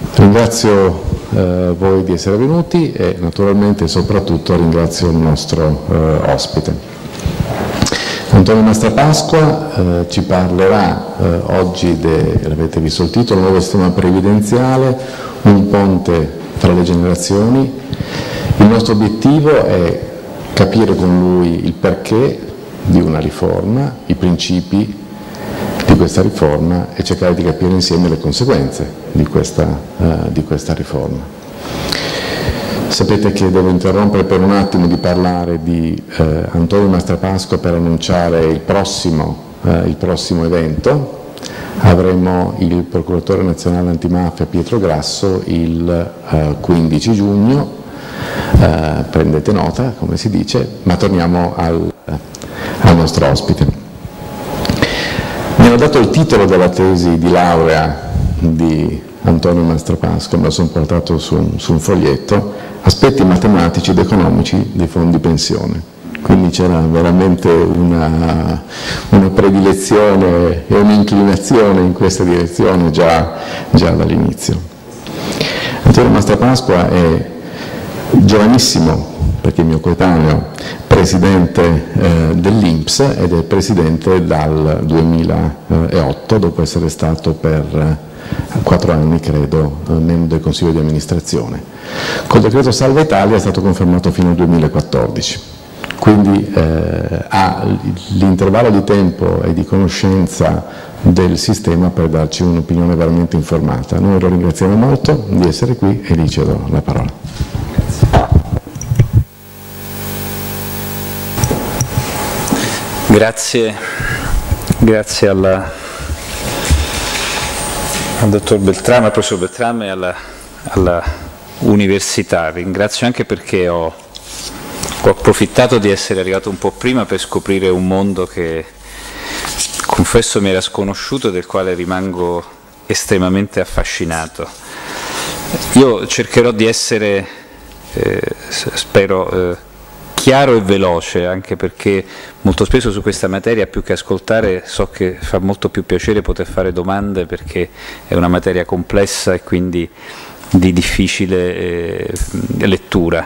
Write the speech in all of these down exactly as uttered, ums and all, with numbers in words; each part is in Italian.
Ringrazio eh, voi di essere venuti e naturalmente soprattutto ringrazio il nostro eh, ospite. Antonio Mastrapasqua eh, ci parlerà eh, oggi, l'avete visto il titolo, nuovo sistema previdenziale, un ponte tra le generazioni. Il nostro obiettivo è capire con lui il perché di una riforma, i principi di questa riforma e cercare di capire insieme le conseguenze di questa, uh, di questa riforma. Sapete che devo interrompere per un attimo di parlare di uh, Antonio Mastrapasqua per annunciare il prossimo, uh, il prossimo evento. Avremo il procuratore nazionale antimafia Pietro Grasso il uh, quindici giugno, uh, prendete nota come si dice, ma torniamo al, uh, al nostro ospite. Mi hanno dato il titolo della tesi di laurea di Antonio Mastrapasqua, me lo sono portato su, su un foglietto, aspetti matematici ed economici dei fondi pensione. Quindi c'era veramente una, una predilezione e un'inclinazione in questa direzione già, già dall'inizio. Antonio Mastrapasqua è giovanissimo, perché è mio coetaneo, presidente eh, dell'I N P S ed è presidente dal duemilaotto, dopo essere stato per eh, quattro anni, credo, eh, membro del Consiglio di amministrazione. Col decreto Salva Italia è stato confermato fino al duemilaquattordici, quindi eh, ha l'intervallo di tempo e di conoscenza del sistema per darci un'opinione veramente informata. Noi lo ringraziamo molto di essere qui e gli cedo la parola. Grazie, grazie alla, al dottor Beltrame, al professor Beltrame e alla, alla Università. Ringrazio anche perché ho, ho approfittato di essere arrivato un po' prima per scoprire un mondo che, confesso, mi era sconosciuto e del quale rimango estremamente affascinato. Io cercherò di essere, eh, spero, eh, chiaro e veloce, anche perché molto spesso su questa materia, più che ascoltare, so che fa molto più piacere poter fare domande, perché è una materia complessa e quindi di difficile eh, lettura.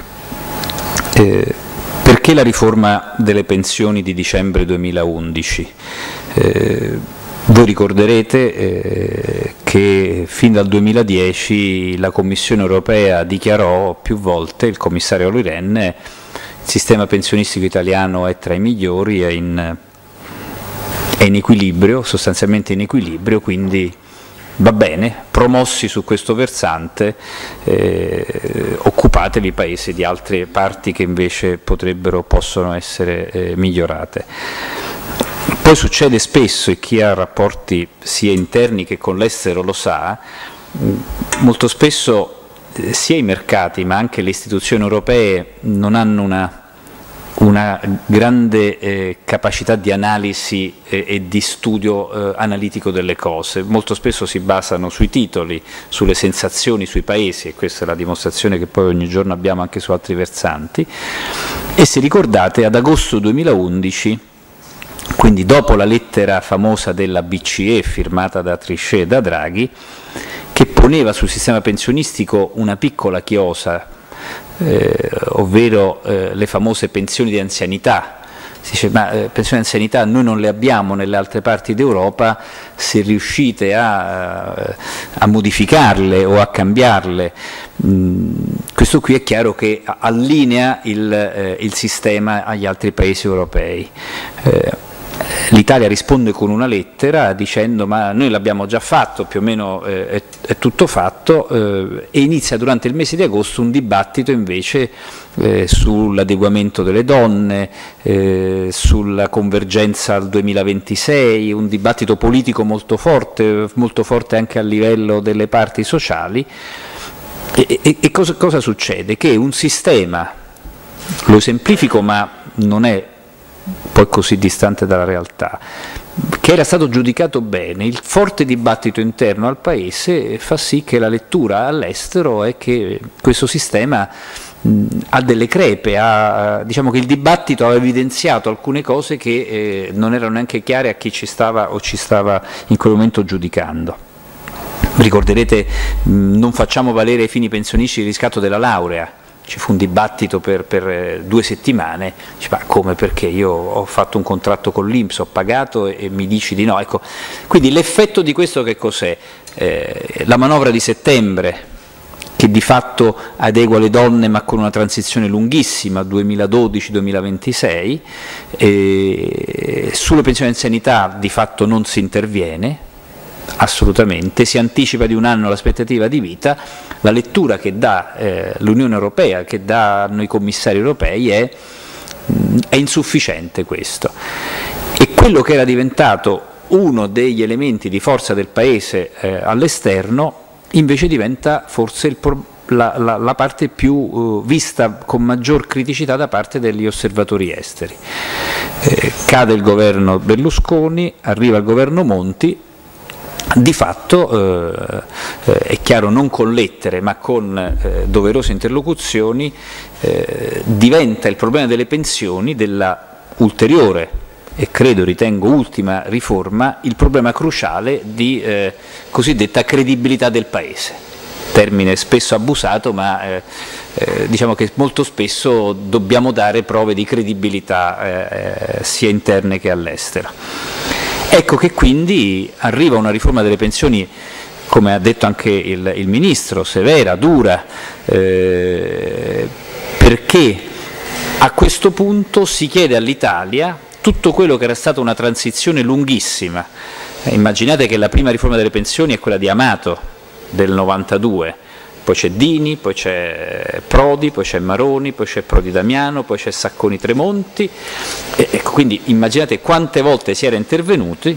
Eh, perché la riforma delle pensioni di dicembre duemilaundici? Eh, voi ricorderete eh, che fin dal duemiladieci la Commissione europea dichiarò più volte, il commissario Olli Rehn, il sistema pensionistico italiano è tra i migliori, è in, è in equilibrio, sostanzialmente in equilibrio, quindi va bene, promossi su questo versante, eh, occupatevi paesi di altre parti che invece potrebbero, possono essere eh, migliorate. Poi succede spesso, e chi ha rapporti sia interni che con l'estero lo sa, molto spesso sia i mercati ma anche le istituzioni europee non hanno una, una grande eh, capacità di analisi eh, e di studio eh, analitico delle cose. Molto spesso si basano sui titoli, sulle sensazioni, sui paesi, e questa è la dimostrazione che poi ogni giorno abbiamo anche su altri versanti. E se ricordate, ad agosto duemilaundici, quindi dopo la lettera famosa della B C E firmata da Trichet e da Draghi, che poneva sul sistema pensionistico una piccola chiosa, eh, ovvero eh, le famose pensioni di anzianità. Si dice, ma eh, pensioni di anzianità noi non le abbiamo nelle altre parti d'Europa, se riuscite a, a modificarle o a cambiarle, mh, questo qui è chiaro che allinea il, eh, il sistema agli altri paesi europei. Eh, L'Italia risponde con una lettera dicendo ma noi l'abbiamo già fatto, più o meno eh, è, è tutto fatto, eh, e inizia durante il mese di agosto un dibattito invece eh, sull'adeguamento delle donne, eh, sulla convergenza al duemilaventisei, un dibattito politico molto forte, molto forte anche a livello delle parti sociali. E, e, e cosa, cosa succede? Che un sistema, lo esemplifico ma non è poi così distante dalla realtà, che era stato giudicato bene, il forte dibattito interno al Paese fa sì che la lettura all'estero è che questo sistema mh, ha delle crepe, ha, diciamo che il dibattito ha evidenziato alcune cose che eh, non erano neanche chiare a chi ci stava o ci stava in quel momento giudicando. ricorderete, mh, non facciamo valere ai fini pensionistici il riscatto della laurea. Ci fu un dibattito per, per due settimane, dice, ma come, perché io ho fatto un contratto con l'I N P S, ho pagato e, e mi dici di no. Ecco, quindi l'effetto di questo che cos'è? Eh, la manovra di settembre, che di fatto adegua le donne ma con una transizione lunghissima, duemiladodici duemilaventisei, eh, sulle pensioni di anzianità di fatto non si interviene, assolutamente, si anticipa di un anno l'aspettativa di vita. La lettura che dà eh, l'Unione Europea, che danno i commissari europei è, mh, è insufficiente questo. E quello che era diventato uno degli elementi di forza del Paese eh, all'esterno invece diventa forse il la, la, la parte più uh, vista con maggior criticità da parte degli osservatori esteri. Eh, cade il governo Berlusconi, arriva il governo Monti. Di fatto, eh, eh, è chiaro, non con lettere ma con eh, doverose interlocuzioni, eh, diventa il problema delle pensioni, della ulteriore e credo, ritengo, ultima riforma, il problema cruciale di eh, cosiddetta credibilità del Paese. Termine spesso abusato, ma eh, eh, diciamo che molto spesso dobbiamo dare prove di credibilità eh, sia interne che all'estero. Ecco che quindi arriva una riforma delle pensioni, come ha detto anche il, il Ministro, severa, dura, eh, perché a questo punto si chiede all'Italia tutto quello che era stata una transizione lunghissima. Eh, immaginate che la prima riforma delle pensioni è quella di Amato del novantadue, poi c'è Dini, poi c'è Prodi, poi c'è Maroni, poi c'è Prodi Damiano, poi c'è Sacconi Tremonti, e, e quindi immaginate quante volte si era intervenuti.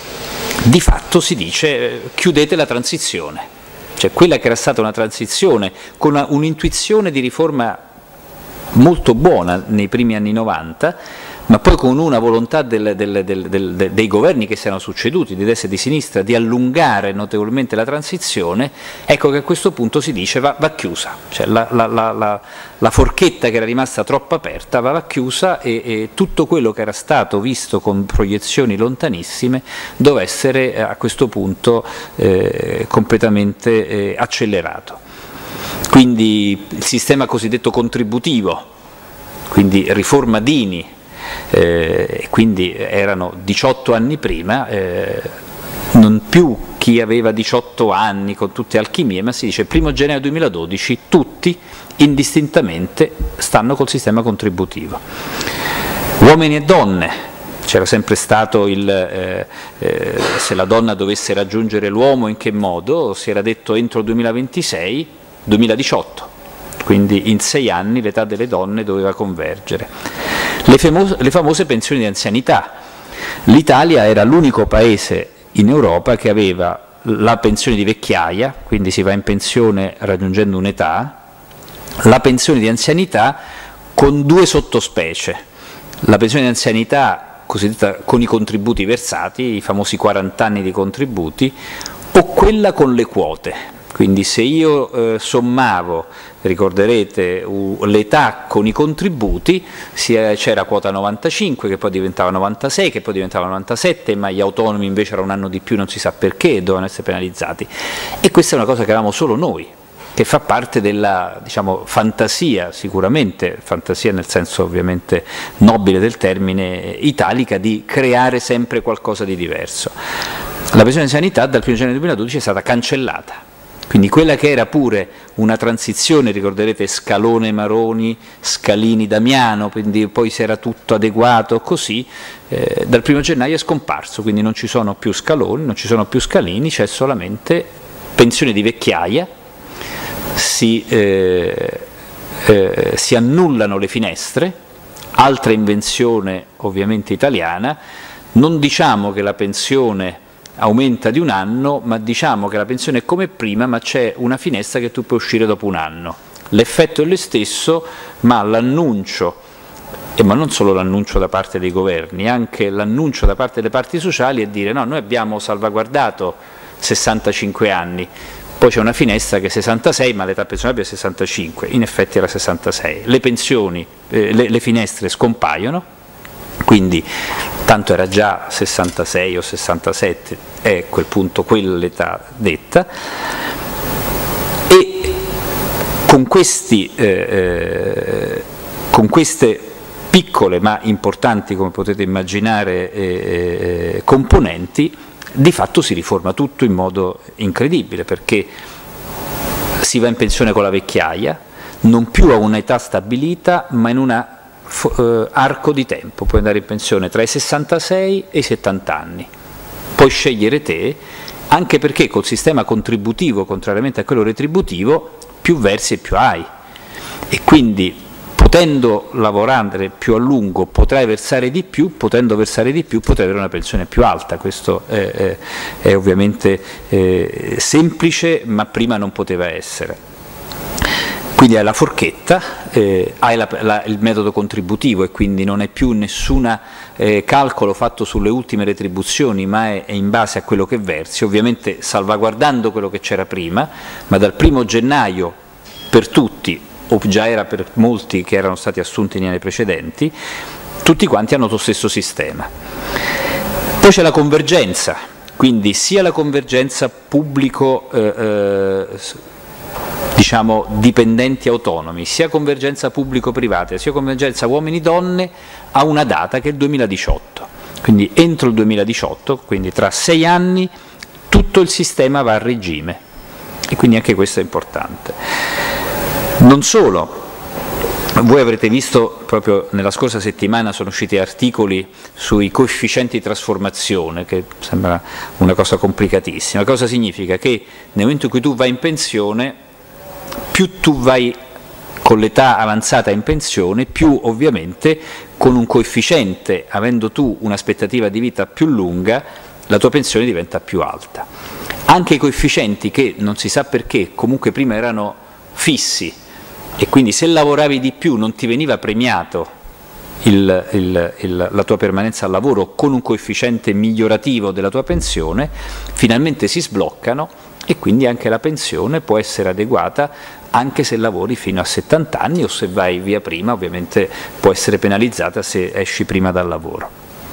Di fatto si dice eh, chiudete la transizione, cioè quella che era stata una transizione con un'intuizione di riforma molto buona nei primi anni novanta, ma poi con una volontà del, del, del, del, dei governi che si erano succeduti, di destra e di sinistra, di allungare notevolmente la transizione. Ecco che a questo punto si dice va, va chiusa, cioè la, la, la, la, la forchetta che era rimasta troppo aperta va, va chiusa e, e tutto quello che era stato visto con proiezioni lontanissime doveva essere a questo punto eh, completamente eh, accelerato. Quindi il sistema cosiddetto contributivo, quindi riforma Dini, eh, quindi erano diciotto anni prima, eh, non più chi aveva diciotto anni con tutte alchimie, ma si dice primo gennaio duemiladodici tutti indistintamente stanno col sistema contributivo. Uomini e donne, c'era sempre stato il eh, eh, se la donna dovesse raggiungere l'uomo in che modo, si era detto entro duemilaventisei, duemiladiciotto, quindi in sei anni l'età delle donne doveva convergere. Le famose, le famose pensioni di anzianità. L'Italia era l'unico paese in Europa che aveva la pensione di vecchiaia, quindi si va in pensione raggiungendo un'età, la pensione di anzianità con due sottospecie, la pensione di anzianità cosiddetta con i contributi versati, i famosi quaranta anni di contributi, o quella con le quote. Quindi se io eh, sommavo, ricorderete, uh, l'età con i contributi, c'era quota novantacinque che poi diventava novantasei, che poi diventava novantasette, ma gli autonomi invece era un anno di più, non si sa perché, dovevano essere penalizzati. E questa è una cosa che avevamo solo noi, che fa parte della, diciamo, fantasia, sicuramente, fantasia nel senso ovviamente nobile del termine, italica, di creare sempre qualcosa di diverso. La pensione di sanità dal primo gennaio duemiladodici è stata cancellata. Quindi quella che era pure una transizione, ricorderete Scalone Maroni, Scalini Damiano, quindi poi si era tutto adeguato così, eh, dal primo gennaio è scomparso, quindi non ci sono più Scaloni, non ci sono più Scalini, c'è solamente pensione di vecchiaia, si, eh, eh, si annullano le finestre, altra invenzione ovviamente italiana, non diciamo che la pensione aumenta di un anno, ma diciamo che la pensione è come prima, ma c'è una finestra che tu puoi uscire dopo un anno. L'effetto è lo stesso, ma l'annuncio, e ma non solo l'annuncio da parte dei governi, anche l'annuncio da parte delle parti sociali è dire no, noi abbiamo salvaguardato sessantacinque anni, poi c'è una finestra che è sessantasei, ma l'età pensionabile è sessantacinque, in effetti era sessantasei. Le pensioni, eh, le, le finestre scompaiono, quindi tanto era già sessantasei o sessantasette, è a quel punto quell'età detta, e con, questi, eh, eh, con queste piccole ma importanti, come potete immaginare, eh, componenti, di fatto si riforma tutto in modo incredibile, perché si va in pensione con la vecchiaia, non più a un'età stabilita, ma in un uh, arco di tempo. Puoi andare in pensione tra i sessantasei e i settanta anni, puoi scegliere te, anche perché col sistema contributivo, contrariamente a quello retributivo, più versi e più hai, e quindi potendo lavorare più a lungo potrai versare di più, potendo versare di più potrai avere una pensione più alta. Questo è, è, è ovviamente eh, semplice, ma prima non poteva essere. Quindi hai la forchetta, eh, hai la, la, il metodo contributivo, e quindi non è più nessun eh, calcolo fatto sulle ultime retribuzioni, ma è, è in base a quello che versi, ovviamente salvaguardando quello che c'era prima, ma dal primo gennaio per tutti, o già era per molti che erano stati assunti negli anni precedenti, tutti quanti hanno lo stesso sistema. Poi c'è la convergenza, quindi sia la convergenza pubblico, eh, eh, diciamo dipendenti autonomi, sia convergenza pubblico-privata, sia convergenza uomini-donne, a una data che è il duemiladiciotto. Quindi entro il duemiladiciotto, quindi tra sei anni, tutto il sistema va a regime, e quindi anche questo è importante. Non solo, voi avrete visto proprio nella scorsa settimana sono usciti articoli sui coefficienti di trasformazione, che sembra una cosa complicatissima. Cosa significa? Che nel momento in cui tu vai in pensione, più tu vai con l'età avanzata in pensione, più ovviamente con un coefficiente, avendo tu un'aspettativa di vita più lunga, la tua pensione diventa più alta. Anche i coefficienti che non si sa perché comunque prima erano fissi, e quindi se lavoravi di più non ti veniva premiato il, il, il, la tua permanenza al lavoro con un coefficiente migliorativo della tua pensione, finalmente si sbloccano, e quindi anche la pensione può essere adeguata anche se lavori fino a settanta anni, o se vai via prima ovviamente può essere penalizzata se esci prima dal lavoro.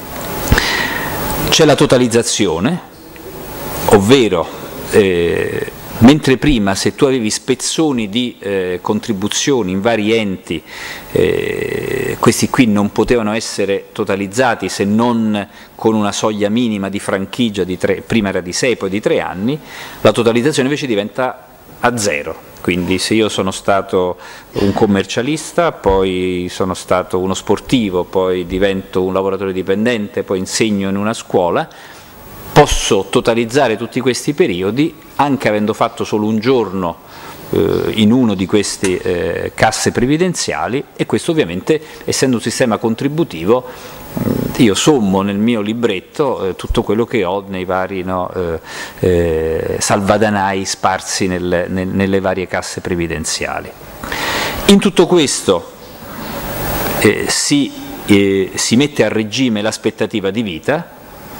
C'è la totalizzazione, ovvero eh, mentre prima se tu avevi spezzoni di eh, contribuzioni in vari enti, eh, questi qui non potevano essere totalizzati se non con una soglia minima di franchigia, di tre, prima era di sei, poi di tre anni, la totalizzazione invece diventa a zero. Quindi se io sono stato un commercialista, poi sono stato uno sportivo, poi divento un lavoratore dipendente, poi insegno in una scuola, posso totalizzare tutti questi periodi anche avendo fatto solo un giorno eh, in uno di queste eh, casse previdenziali, e questo ovviamente, essendo un sistema contributivo, io sommo nel mio libretto eh, tutto quello che ho nei vari no, eh, eh, salvadanai sparsi nel, nel, nelle varie casse previdenziali. In tutto questo eh, si, eh, si mette a regime l'aspettativa di vita,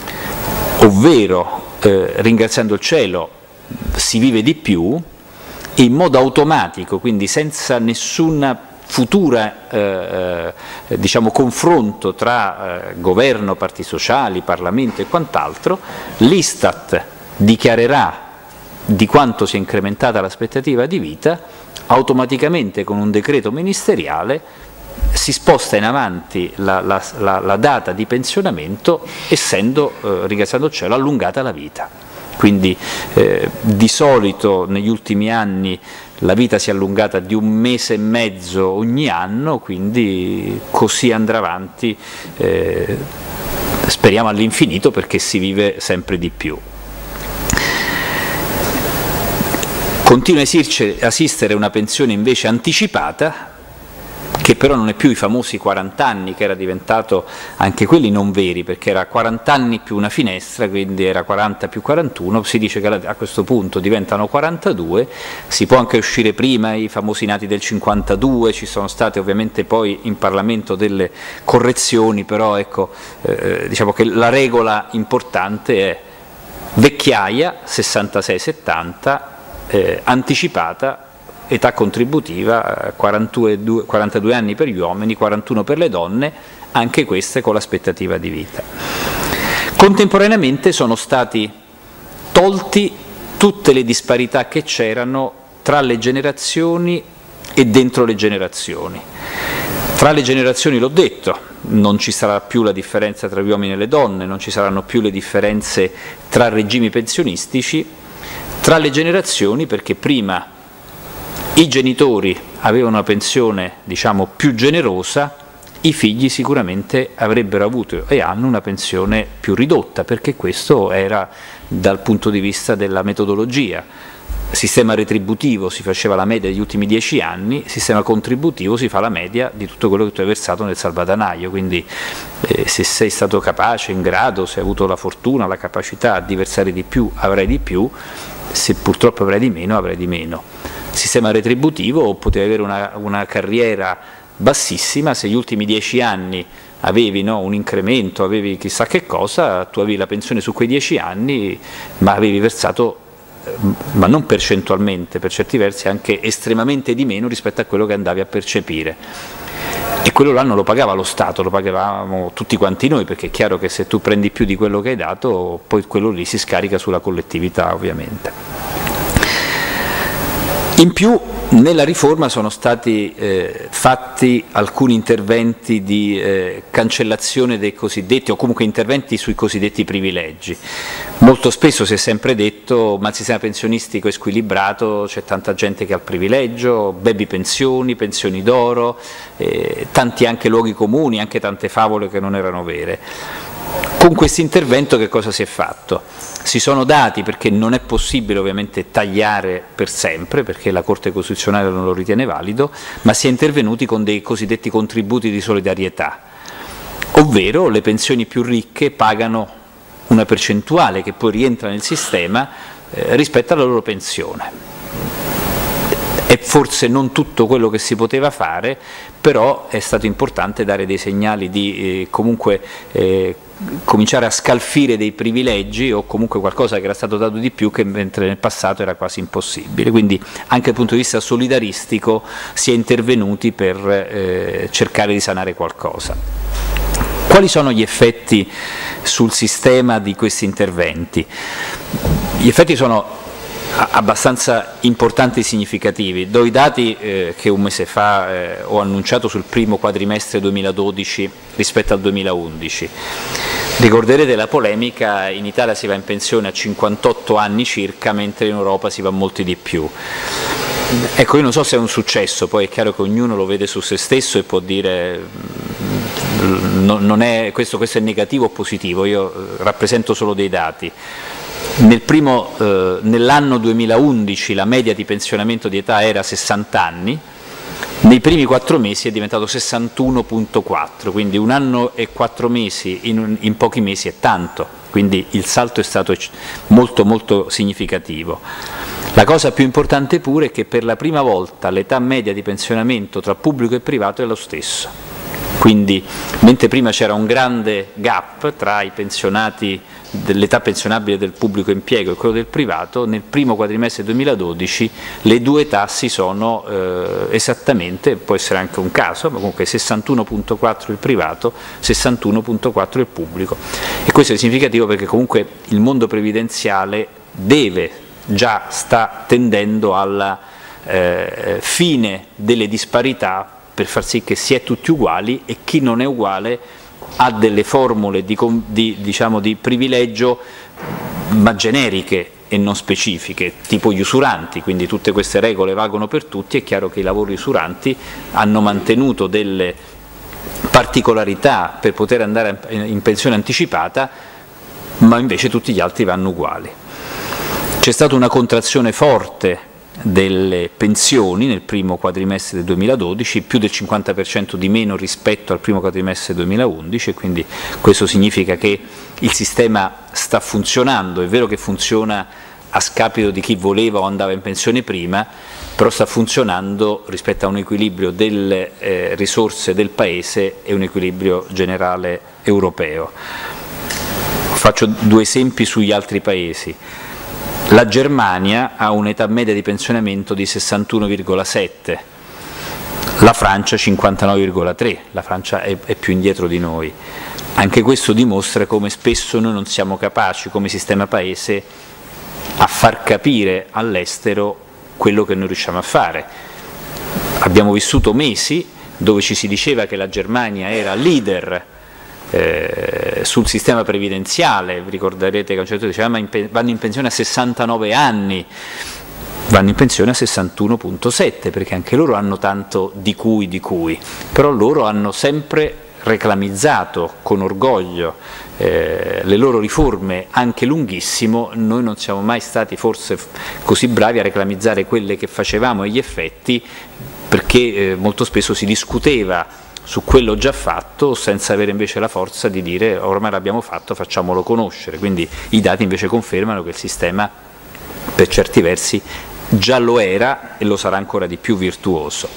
ovvero eh, ringraziando il cielo si vive di più, e in modo automatico, quindi senza nessuna futura eh, eh, diciamo, confronto tra eh, governo, parti sociali, Parlamento e quant'altro, l'Istat dichiarerà di quanto si è incrementata l'aspettativa di vita, automaticamente con un decreto ministeriale si sposta in avanti la, la, la, la data di pensionamento, essendo, eh, ringraziando il cielo, allungata la vita. Quindi eh, di solito negli ultimi anni la vita si è allungata di un mese e mezzo ogni anno, quindi così andrà avanti, eh, speriamo all'infinito, perché si vive sempre di più. Continua a esistere una pensione invece anticipata, che però non è più i famosi quaranta anni, che era diventato anche quelli non veri, perché era quaranta anni più una finestra, quindi era quaranta più quarantuno, si dice che a questo punto diventano quarantadue, si può anche uscire prima, i famosi nati del cinquantadue, ci sono state ovviamente poi in Parlamento delle correzioni, però ecco, eh, diciamo che la regola importante è vecchiaia sessantasei settanta, eh, anticipata, età contributiva quarantadue, quarantadue anni per gli uomini, quarantuno per le donne, anche queste con l'aspettativa di vita. Contemporaneamente sono stati tolti tutte le disparità che c'erano tra le generazioni e dentro le generazioni. Tra le generazioni, l'ho detto, non ci sarà più la differenza tra gli uomini e le donne, non ci saranno più le differenze tra regimi pensionistici, tra le generazioni perché prima i genitori avevano una pensione, diciamo, più generosa, i figli sicuramente avrebbero avuto e hanno una pensione più ridotta, perché questo era dal punto di vista della metodologia. Sistema retributivo si faceva la media degli ultimi dieci anni, sistema contributivo si fa la media di tutto quello che tu hai versato nel salvadanaio, quindi eh, se sei stato capace, in grado, se hai avuto la fortuna, la capacità di versare di più, avrai di più, se purtroppo avrai di meno, avrai di meno. Sistema retributivo, potevi avere una, una carriera bassissima, se gli ultimi dieci anni avevi no, un incremento, avevi chissà che cosa, tu avevi la pensione su quei dieci anni, ma avevi versato, ma non percentualmente, per certi versi anche estremamente di meno rispetto a quello che andavi a percepire. E quello là non lo pagava lo Stato, lo pagavamo tutti quanti noi, perché è chiaro che se tu prendi più di quello che hai dato, poi quello lì si scarica sulla collettività ovviamente. In più nella riforma sono stati eh, fatti alcuni interventi di eh, cancellazione dei cosiddetti, o comunque interventi sui cosiddetti privilegi. Molto spesso si è sempre detto ma il sistema pensionistico è squilibrato, c'è tanta gente che ha il privilegio, baby pensioni, pensioni d'oro, eh, tanti anche luoghi comuni, anche tante favole che non erano vere. Con questo intervento che cosa si è fatto? Si sono dati, perché non è possibile ovviamente tagliare per sempre, perché la Corte Costituzionale non lo ritiene valido, ma si è intervenuti con dei cosiddetti contributi di solidarietà, ovvero le pensioni più ricche pagano una percentuale che poi rientra nel sistema eh, rispetto alla loro pensione. È forse non tutto quello che si poteva fare, però è stato importante dare dei segnali di eh, comunque eh, cominciare a scalfire dei privilegi o comunque qualcosa che era stato dato di più che mentre nel passato era quasi impossibile. Quindi anche dal punto di vista solidaristico si è intervenuti per eh, cercare di sanare qualcosa. Quali sono gli effetti sul sistema di questi interventi? Gli effetti sono abbastanza importanti e significativi. Do i dati eh, che un mese fa eh, ho annunciato sul primo quadrimestre duemiladodici rispetto al duemilaundici. Ricorderete la polemica, in Italia si va in pensione a cinquantotto anni circa, mentre in Europa si va molti di più. Ecco, io non so se è un successo, poi è chiaro che ognuno lo vede su se stesso e può dire no, non è, questo, questo è negativo o positivo, io rappresento solo dei dati. Nel primo, eh, nell'anno duemilaundici la media di pensionamento di età era sessanta anni, nei primi quattro mesi è diventato sessantuno virgola quattro, quindi un anno e quattro mesi in, in pochi mesi è tanto, quindi il salto è stato molto molto significativo. La cosa più importante pure è che per la prima volta l'età media di pensionamento tra pubblico e privato è lo stesso, quindi mentre prima c'era un grande gap tra i pensionati dell'età pensionabile del pubblico impiego e quello del privato, nel primo quadrimestre duemiladodici le due età si sono eh, esattamente, può essere anche un caso, ma comunque sessantuno virgola quattro il privato, sessantuno virgola quattro il pubblico, e questo è significativo perché comunque il mondo previdenziale deve, già sta tendendo alla eh, fine delle disparità per far sì che si è tutti uguali e chi non è uguale ha delle formule di, di, diciamo, di privilegio ma generiche e non specifiche, tipo gli usuranti, quindi tutte queste regole valgono per tutti. È chiaro che i lavori usuranti hanno mantenuto delle particolarità per poter andare in pensione anticipata, ma invece tutti gli altri vanno uguali. C'è stata una contrazione forte delle pensioni nel primo quadrimestre del duemiladodici, più del cinquanta per cento di meno rispetto al primo quadrimestre duemilaundici, e quindi questo significa che il sistema sta funzionando. È vero che funziona a scapito di chi voleva o andava in pensione prima, però sta funzionando rispetto a un equilibrio delle eh, risorse del Paese e un equilibrio generale europeo. Faccio due esempi sugli altri Paesi. La Germania ha un'età media di pensionamento di sessantuno virgola sette, la Francia cinquantanove virgola tre, la Francia è, è più indietro di noi. Anche questo dimostra come spesso noi non siamo capaci come sistema paese a far capire all'estero quello che noi riusciamo a fare. Abbiamo vissuto mesi dove ci si diceva che la Germania era leader eh, sul sistema previdenziale, vi ricorderete che a un certo punto dicevamo vanno in pensione a sessantanove anni, vanno in pensione a sessantuno virgola sette, perché anche loro hanno tanto di cui di cui, però loro hanno sempre reclamizzato con orgoglio eh, le loro riforme, anche lunghissimo. Noi non siamo mai stati forse così bravi a reclamizzare quelle che facevamo e gli effetti, perché eh, molto spesso si discuteva su quello già fatto senza avere invece la forza di dire ormai l'abbiamo fatto, facciamolo conoscere. Quindi i dati invece confermano che il sistema per certi versi già lo era e lo sarà ancora di più virtuoso.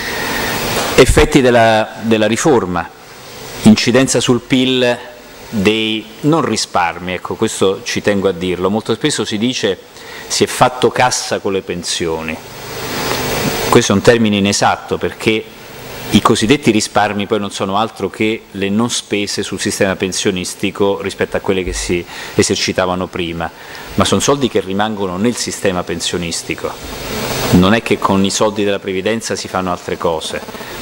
Effetti della, della riforma: incidenza sul P I L dei non risparmi, ecco, questo ci tengo a dirlo. Molto spesso si dice si è fatto cassa con le pensioni. Questo è un termine inesatto, perché i cosiddetti risparmi poi non sono altro che le non spese sul sistema pensionistico rispetto a quelle che si esercitavano prima, ma sono soldi che rimangono nel sistema pensionistico. Non è che con i soldi della previdenza si fanno altre cose.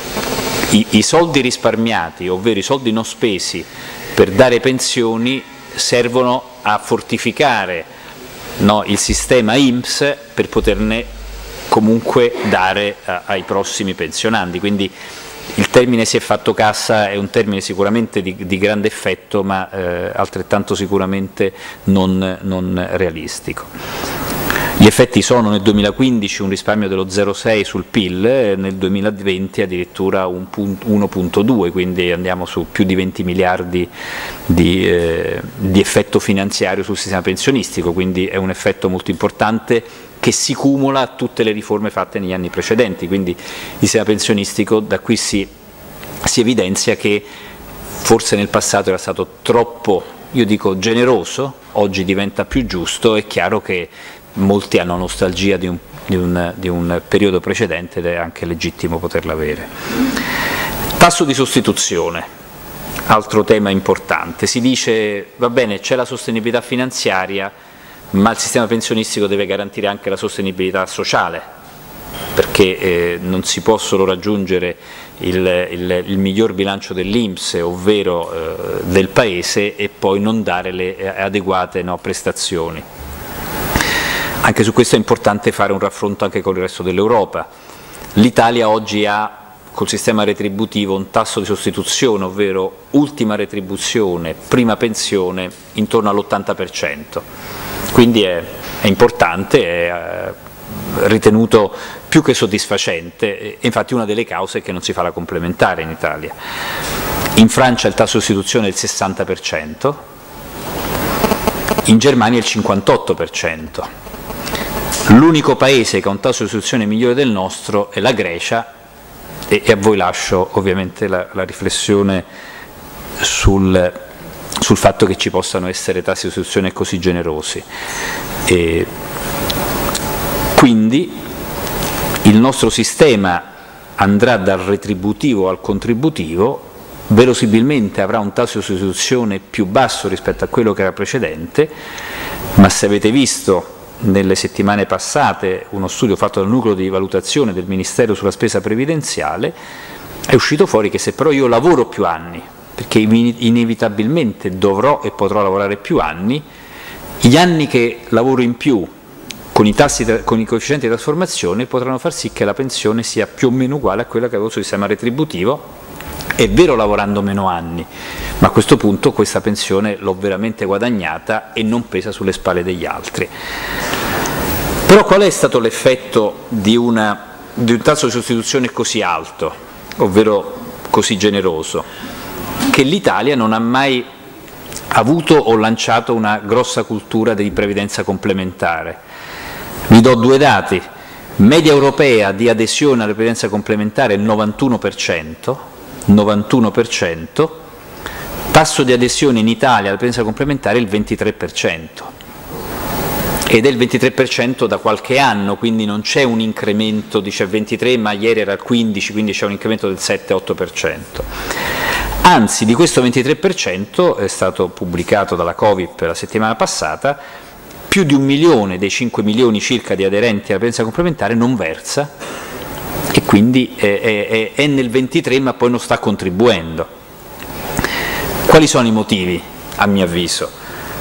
I, i soldi risparmiati, ovvero i soldi non spesi per dare pensioni, servono a fortificare, no, il sistema I N P S per poterne comunque dare a, ai prossimi pensionanti. Quindi il termine si è fatto cassa è un termine sicuramente di, di grande effetto, ma eh, altrettanto sicuramente non, non realistico. Gli effetti sono nel duemilaquindici un risparmio dello zero virgola sei sul P I L, nel duemilaventi addirittura un uno virgola due, quindi andiamo su più di venti miliardi di, eh, di effetto finanziario sul sistema pensionistico, quindi è un effetto molto importante che si cumula a tutte le riforme fatte negli anni precedenti. Quindi il sistema pensionistico, da qui si, si evidenzia che forse nel passato era stato troppo, io dico generoso, oggi diventa più giusto. È chiaro che molti hanno nostalgia di un, di, un, di un periodo precedente ed è anche legittimo poterla avere. Tasso di sostituzione, altro tema importante. Si dice, va bene, c'è la sostenibilità finanziaria, ma il sistema pensionistico deve garantire anche la sostenibilità sociale, perché eh, non si può solo raggiungere il, il, il miglior bilancio dell'I N P S, ovvero eh, del Paese, e poi non dare le adeguate, no, prestazioni. Anche su questo è importante fare un raffronto anche con il resto dell'Europa. L'Italia oggi ha, col sistema retributivo, un tasso di sostituzione, ovvero ultima retribuzione, prima pensione, intorno all'ottanta per cento. Quindi è, è importante, è eh, ritenuto più che soddisfacente, e infatti una delle cause è che non si fa la complementare in Italia. In Francia il tasso di sostituzione è il sessanta per cento, in Germania il cinquantotto per cento. L'unico paese che ha un tasso di sostituzione migliore del nostro è la Grecia, e, e a voi lascio ovviamente la, la riflessione sul, sul fatto che ci possano essere tassi di sostituzione così generosi. E quindi il nostro sistema andrà dal retributivo al contributivo, verosimilmente avrà un tasso di sostituzione più basso rispetto a quello che era precedente, ma se avete visto nelle settimane passate uno studio fatto dal nucleo di valutazione del Ministero sulla spesa previdenziale, è uscito fuori che se però io lavoro più anni, perché inevitabilmente dovrò e potrò lavorare più anni, gli anni che lavoro in più con i, tassi, con i coefficienti di trasformazione potranno far sì che la pensione sia più o meno uguale a quella che avevo sul sistema retributivo. È vero, lavorando meno anni, ma a questo punto questa pensione l'ho veramente guadagnata e non pesa sulle spalle degli altri. Però qual è stato l'effetto di, una, di un tasso di sostituzione così alto, ovvero così generoso? Che l'Italia non ha mai avuto o lanciato una grossa cultura di previdenza complementare. Vi do due dati: media europea di adesione alla previdenza complementare è il novantuno per cento, novantuno per cento, tasso di adesione in Italia alla previdenza complementare è il ventitré per cento. ed è il ventitré per cento da qualche anno, quindi non c'è un incremento, dice ventitré ma ieri era il quindici, quindi c'è un incremento del sette otto per cento. Anzi, di questo ventitré per cento è stato pubblicato dalla Covip la settimana passata, più di un milione dei cinque milioni circa di aderenti alla previdenza complementare non versa e quindi è, è, è nel ventitré ma poi non sta contribuendo. Quali sono i motivi, a mio avviso?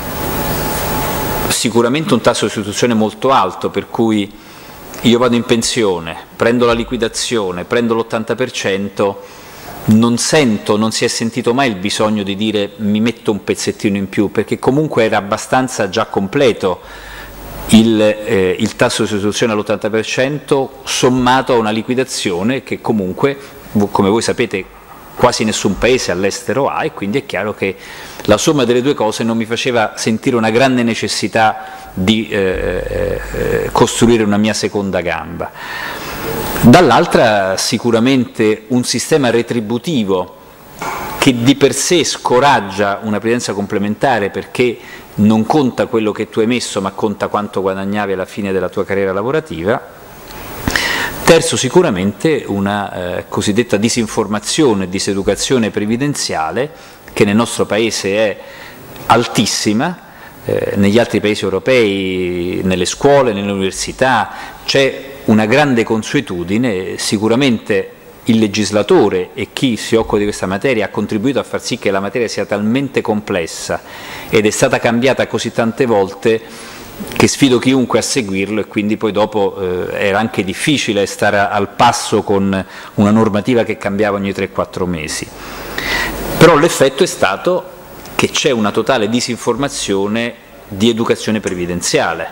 Sicuramente un tasso di sostituzione molto alto, per cui io vado in pensione, prendo la liquidazione, prendo l'ottanta per cento, non sento, non si è sentito mai il bisogno di dire mi metto un pezzettino in più, perché comunque era abbastanza già completo il, eh, il tasso di sostituzione all'ottanta per cento sommato a una liquidazione che comunque, come voi sapete, quasi nessun paese all'estero ha, e quindi è chiaro che la somma delle due cose non mi faceva sentire una grande necessità di eh, eh, costruire una mia seconda gamba. Dall'altra sicuramente un sistema retributivo che di per sé scoraggia una previdenza complementare, perché non conta quello che tu hai messo ma conta quanto guadagnavi alla fine della tua carriera lavorativa. Terzo, sicuramente una eh, cosiddetta disinformazione, diseducazione previdenziale, che nel nostro Paese è altissima, eh, negli altri Paesi europei, nelle scuole, nelle università, c'è una grande consuetudine. Sicuramente il legislatore e chi si occupa di questa materia ha contribuito a far sì che la materia sia talmente complessa ed è stata cambiata così tante volte che sfido chiunque a seguirlo, e quindi poi dopo eh, era anche difficile stare al passo con una normativa che cambiava ogni tre quattro mesi. Però l'effetto è stato che c'è una totale disinformazione di educazione previdenziale.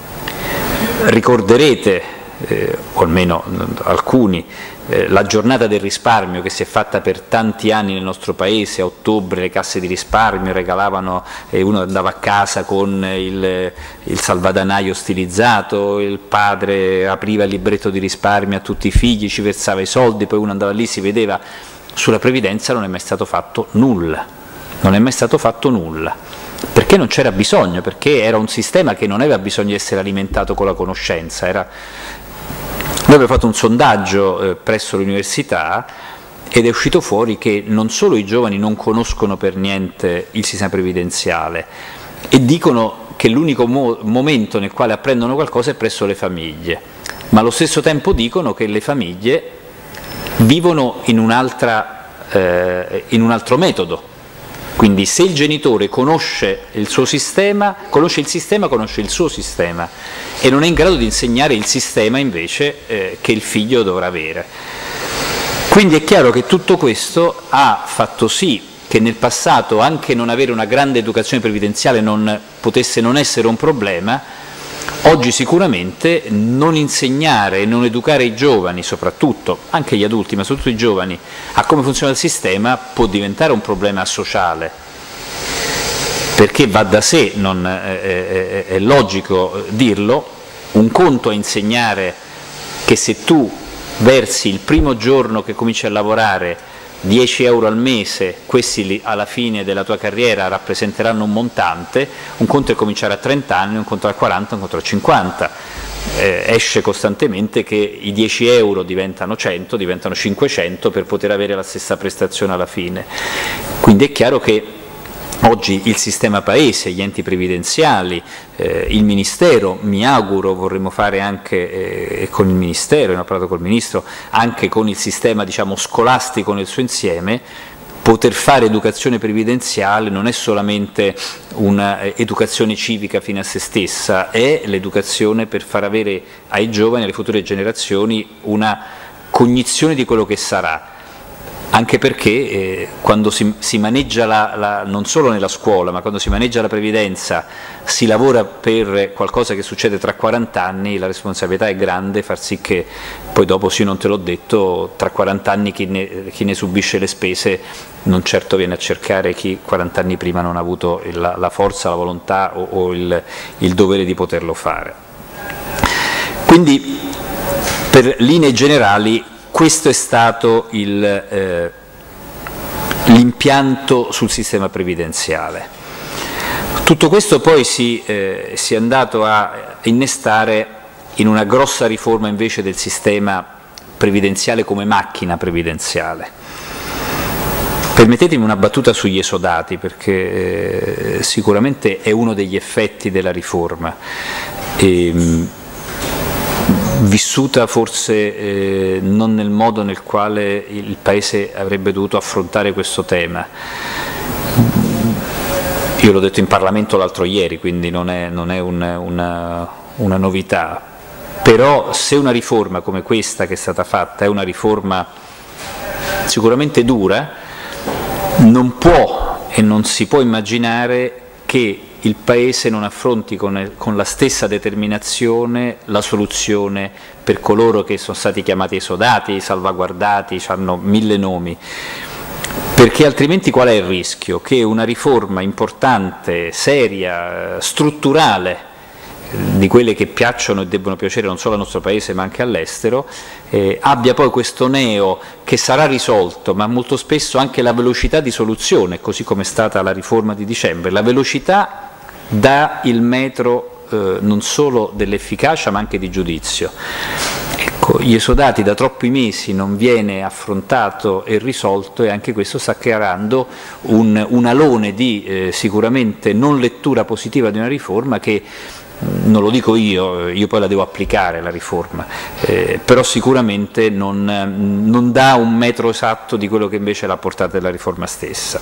Ricorderete, eh, o almeno alcuni, eh, la giornata del risparmio che si è fatta per tanti anni nel nostro Paese. A ottobre le casse di risparmio regalavano, e uno andava a casa con il, il salvadanaio stilizzato, il padre apriva il libretto di risparmio a tutti i figli, ci versava i soldi, poi uno andava lì, si vedeva. Sulla previdenza non è mai stato fatto nulla, non è mai stato fatto nulla, perché non c'era bisogno, perché era un sistema che non aveva bisogno di essere alimentato con la conoscenza. Era... Noi abbiamo fatto un sondaggio eh, presso l'università ed è uscito fuori che non solo i giovani non conoscono per niente il sistema previdenziale e dicono che l'unico mo momento nel quale apprendono qualcosa è presso le famiglie, ma allo stesso tempo dicono che le famiglie vivono in, un'altra, eh, in un altro metodo. Quindi se il genitore conosce il suo sistema, conosce il sistema, conosce il suo sistema e non è in grado di insegnare il sistema invece eh, che il figlio dovrà avere. Quindi è chiaro che tutto questo ha fatto sì che nel passato anche non avere una grande educazione previdenziale non potesse non essere un problema. Oggi sicuramente non insegnare e non educare i giovani, soprattutto, anche gli adulti, ma soprattutto i giovani, a come funziona il sistema può diventare un problema sociale, perché va da sé, non, è, è, è logico dirlo, un conto a insegnare che se tu versi il primo giorno che cominci a lavorare dieci euro al mese, questi alla fine della tua carriera rappresenteranno un montante, un conto è cominciare a trenta anni, un conto a quaranta, un conto a cinquanta. Eh, esce costantemente che i dieci euro diventano cento, diventano cinquecento per poter avere la stessa prestazione alla fine. Quindi è chiaro che oggi il sistema paese, gli enti previdenziali, eh, il Ministero, mi auguro, vorremmo fare anche eh, con il Ministero, ne ho parlato col Ministro, anche con il sistema diciamo, scolastico nel suo insieme, poter fare educazione previdenziale non è solamente un'educazione civica fine a se stessa, è l'educazione per far avere ai giovani, alle future generazioni, una cognizione di quello che sarà. Anche perché eh, quando si, si maneggia, la, la, non solo nella scuola, ma quando si maneggia la previdenza, si lavora per qualcosa che succede tra quaranta anni, la responsabilità è grande, far sì che poi dopo, sì non te l'ho detto, tra quaranta anni chi ne, chi ne subisce le spese non certo viene a cercare chi quaranta anni prima non ha avuto la, la forza, la volontà o, o il, il dovere di poterlo fare. Quindi, per linee generali, questo è stato eh, l'impianto sul sistema previdenziale. Tutto questo poi si, eh, si è andato a innestare in una grossa riforma invece del sistema previdenziale come macchina previdenziale. Permettetemi una battuta sugli esodati, perché eh, sicuramente è uno degli effetti della riforma, e, vissuta forse eh, non nel modo nel quale il Paese avrebbe dovuto affrontare questo tema. Io l'ho detto in Parlamento l'altro ieri, quindi non è, non è una, una, una novità, però se una riforma come questa che è stata fatta è una riforma sicuramente dura, non può e non si può immaginare che il Paese non affronti con, con la stessa determinazione la soluzione per coloro che sono stati chiamati esodati, salvaguardati, hanno mille nomi, perché altrimenti qual è il rischio? Che una riforma importante, seria, strutturale, di quelle che piacciono e debbono piacere non solo al nostro Paese ma anche all'estero, eh, abbia poi questo neo che sarà risolto, ma molto spesso anche la velocità di soluzione, così come è stata la riforma di dicembre, la velocità dà il metro eh, non solo dell'efficacia ma anche di giudizio. Ecco, gli esodati da troppi mesi non viene affrontato e risolto, e anche questo sta creando un, un alone di eh, sicuramente non lettura positiva di una riforma che, non lo dico io, io poi la devo applicare la riforma, eh, però sicuramente non, non dà un metro esatto di quello che invece è la portata della riforma stessa.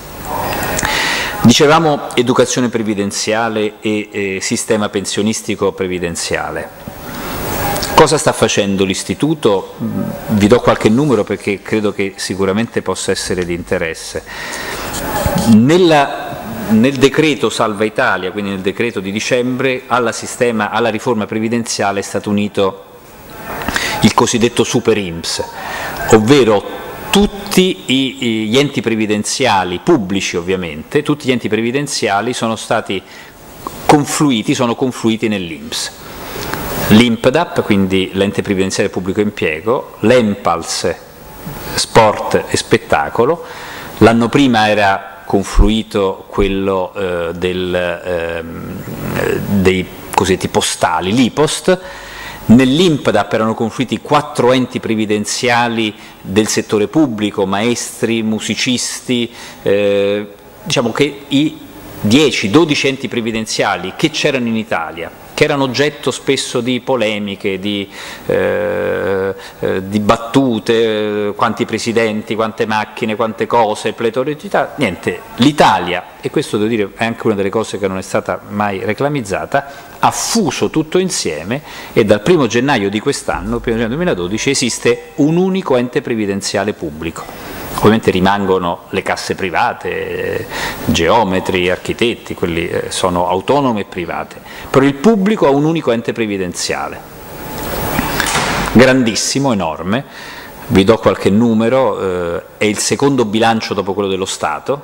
Dicevamo educazione previdenziale e eh, sistema pensionistico previdenziale. Cosa sta facendo l'Istituto? Vi do qualche numero perché credo che sicuramente possa essere di interesse. Nella Nel decreto Salva Italia, quindi nel decreto di dicembre, alla, sistema, alla riforma previdenziale è stato unito il cosiddetto Super I N P S, ovvero tutti i, gli enti previdenziali, pubblici ovviamente, tutti gli enti previdenziali sono stati confluiti, sono confluiti nell'I N P S. L'I N P D A P, quindi l'ente previdenziale pubblico impiego, l'Empals, sport e spettacolo, l'anno prima era confluito quello eh, del, eh, dei cosiddetti postali, l'I P O S T, nell'I N P D A P erano confluiti quattro enti previdenziali del settore pubblico, maestri, musicisti, eh, diciamo che i dieci dodici enti previdenziali che c'erano in Italia, che erano oggetto spesso di polemiche, di, eh, eh, di battute, eh, quanti presidenti, quante macchine, quante cose, pletoricità, niente, l'Italia, e questo devo dire è anche una delle cose che non è stata mai reclamizzata, ha fuso tutto insieme, e dal primo gennaio di quest'anno, primo gennaio duemiladodici, esiste un unico ente previdenziale pubblico. Ovviamente rimangono le casse private, geometri, architetti, quelli eh, sono autonome e private, però il pubblico ha un unico ente previdenziale, grandissimo, enorme, vi do qualche numero, eh, è il secondo bilancio dopo quello dello Stato,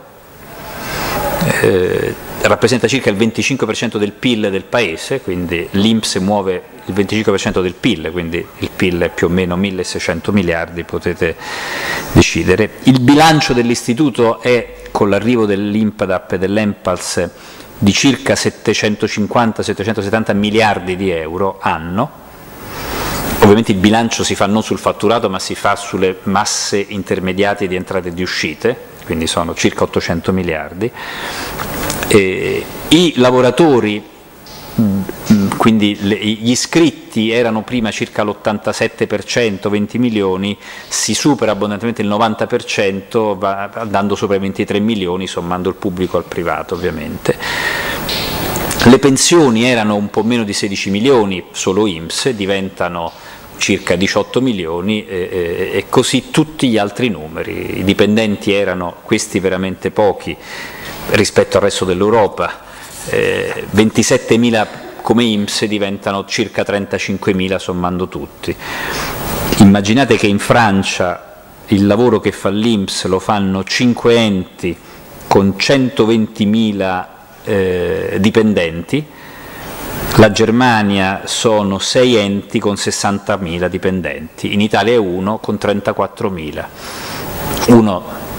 eh, rappresenta circa il venticinque per cento del P I L del Paese, quindi l'I N P S muove il venticinque per cento del P I L, quindi il P I L è più o meno milleseicento miliardi, potete decidere. Il bilancio dell'Istituto è, con l'arrivo dell'I N P D A P e dell'Empals, di circa settecentocinquanta settecentosettanta miliardi di euro anno. Ovviamente il bilancio si fa non sul fatturato, ma si fa sulle masse intermediate di entrate e di uscite, quindi sono circa ottocento miliardi. E i lavoratori, quindi le, gli iscritti erano prima circa l'ottantasette per cento, venti milioni, si supera abbondantemente il novanta per cento, va andando sopra i ventitré milioni, sommando il pubblico al privato ovviamente. Le pensioni erano un po' meno di sedici milioni, solo I N P S, diventano circa diciotto milioni e, e, e così tutti gli altri numeri. I dipendenti erano, questi veramente pochi rispetto al resto dell'Europa, eh, ventisettemila come I N P S diventano circa trentacinquemila sommando tutti. Immaginate che in Francia il lavoro che fa l'I N P S lo fanno cinque enti con centoventimila eh, dipendenti, la Germania sono sei enti con sessantamila dipendenti, in Italia è uno con trentaquattromila. Uno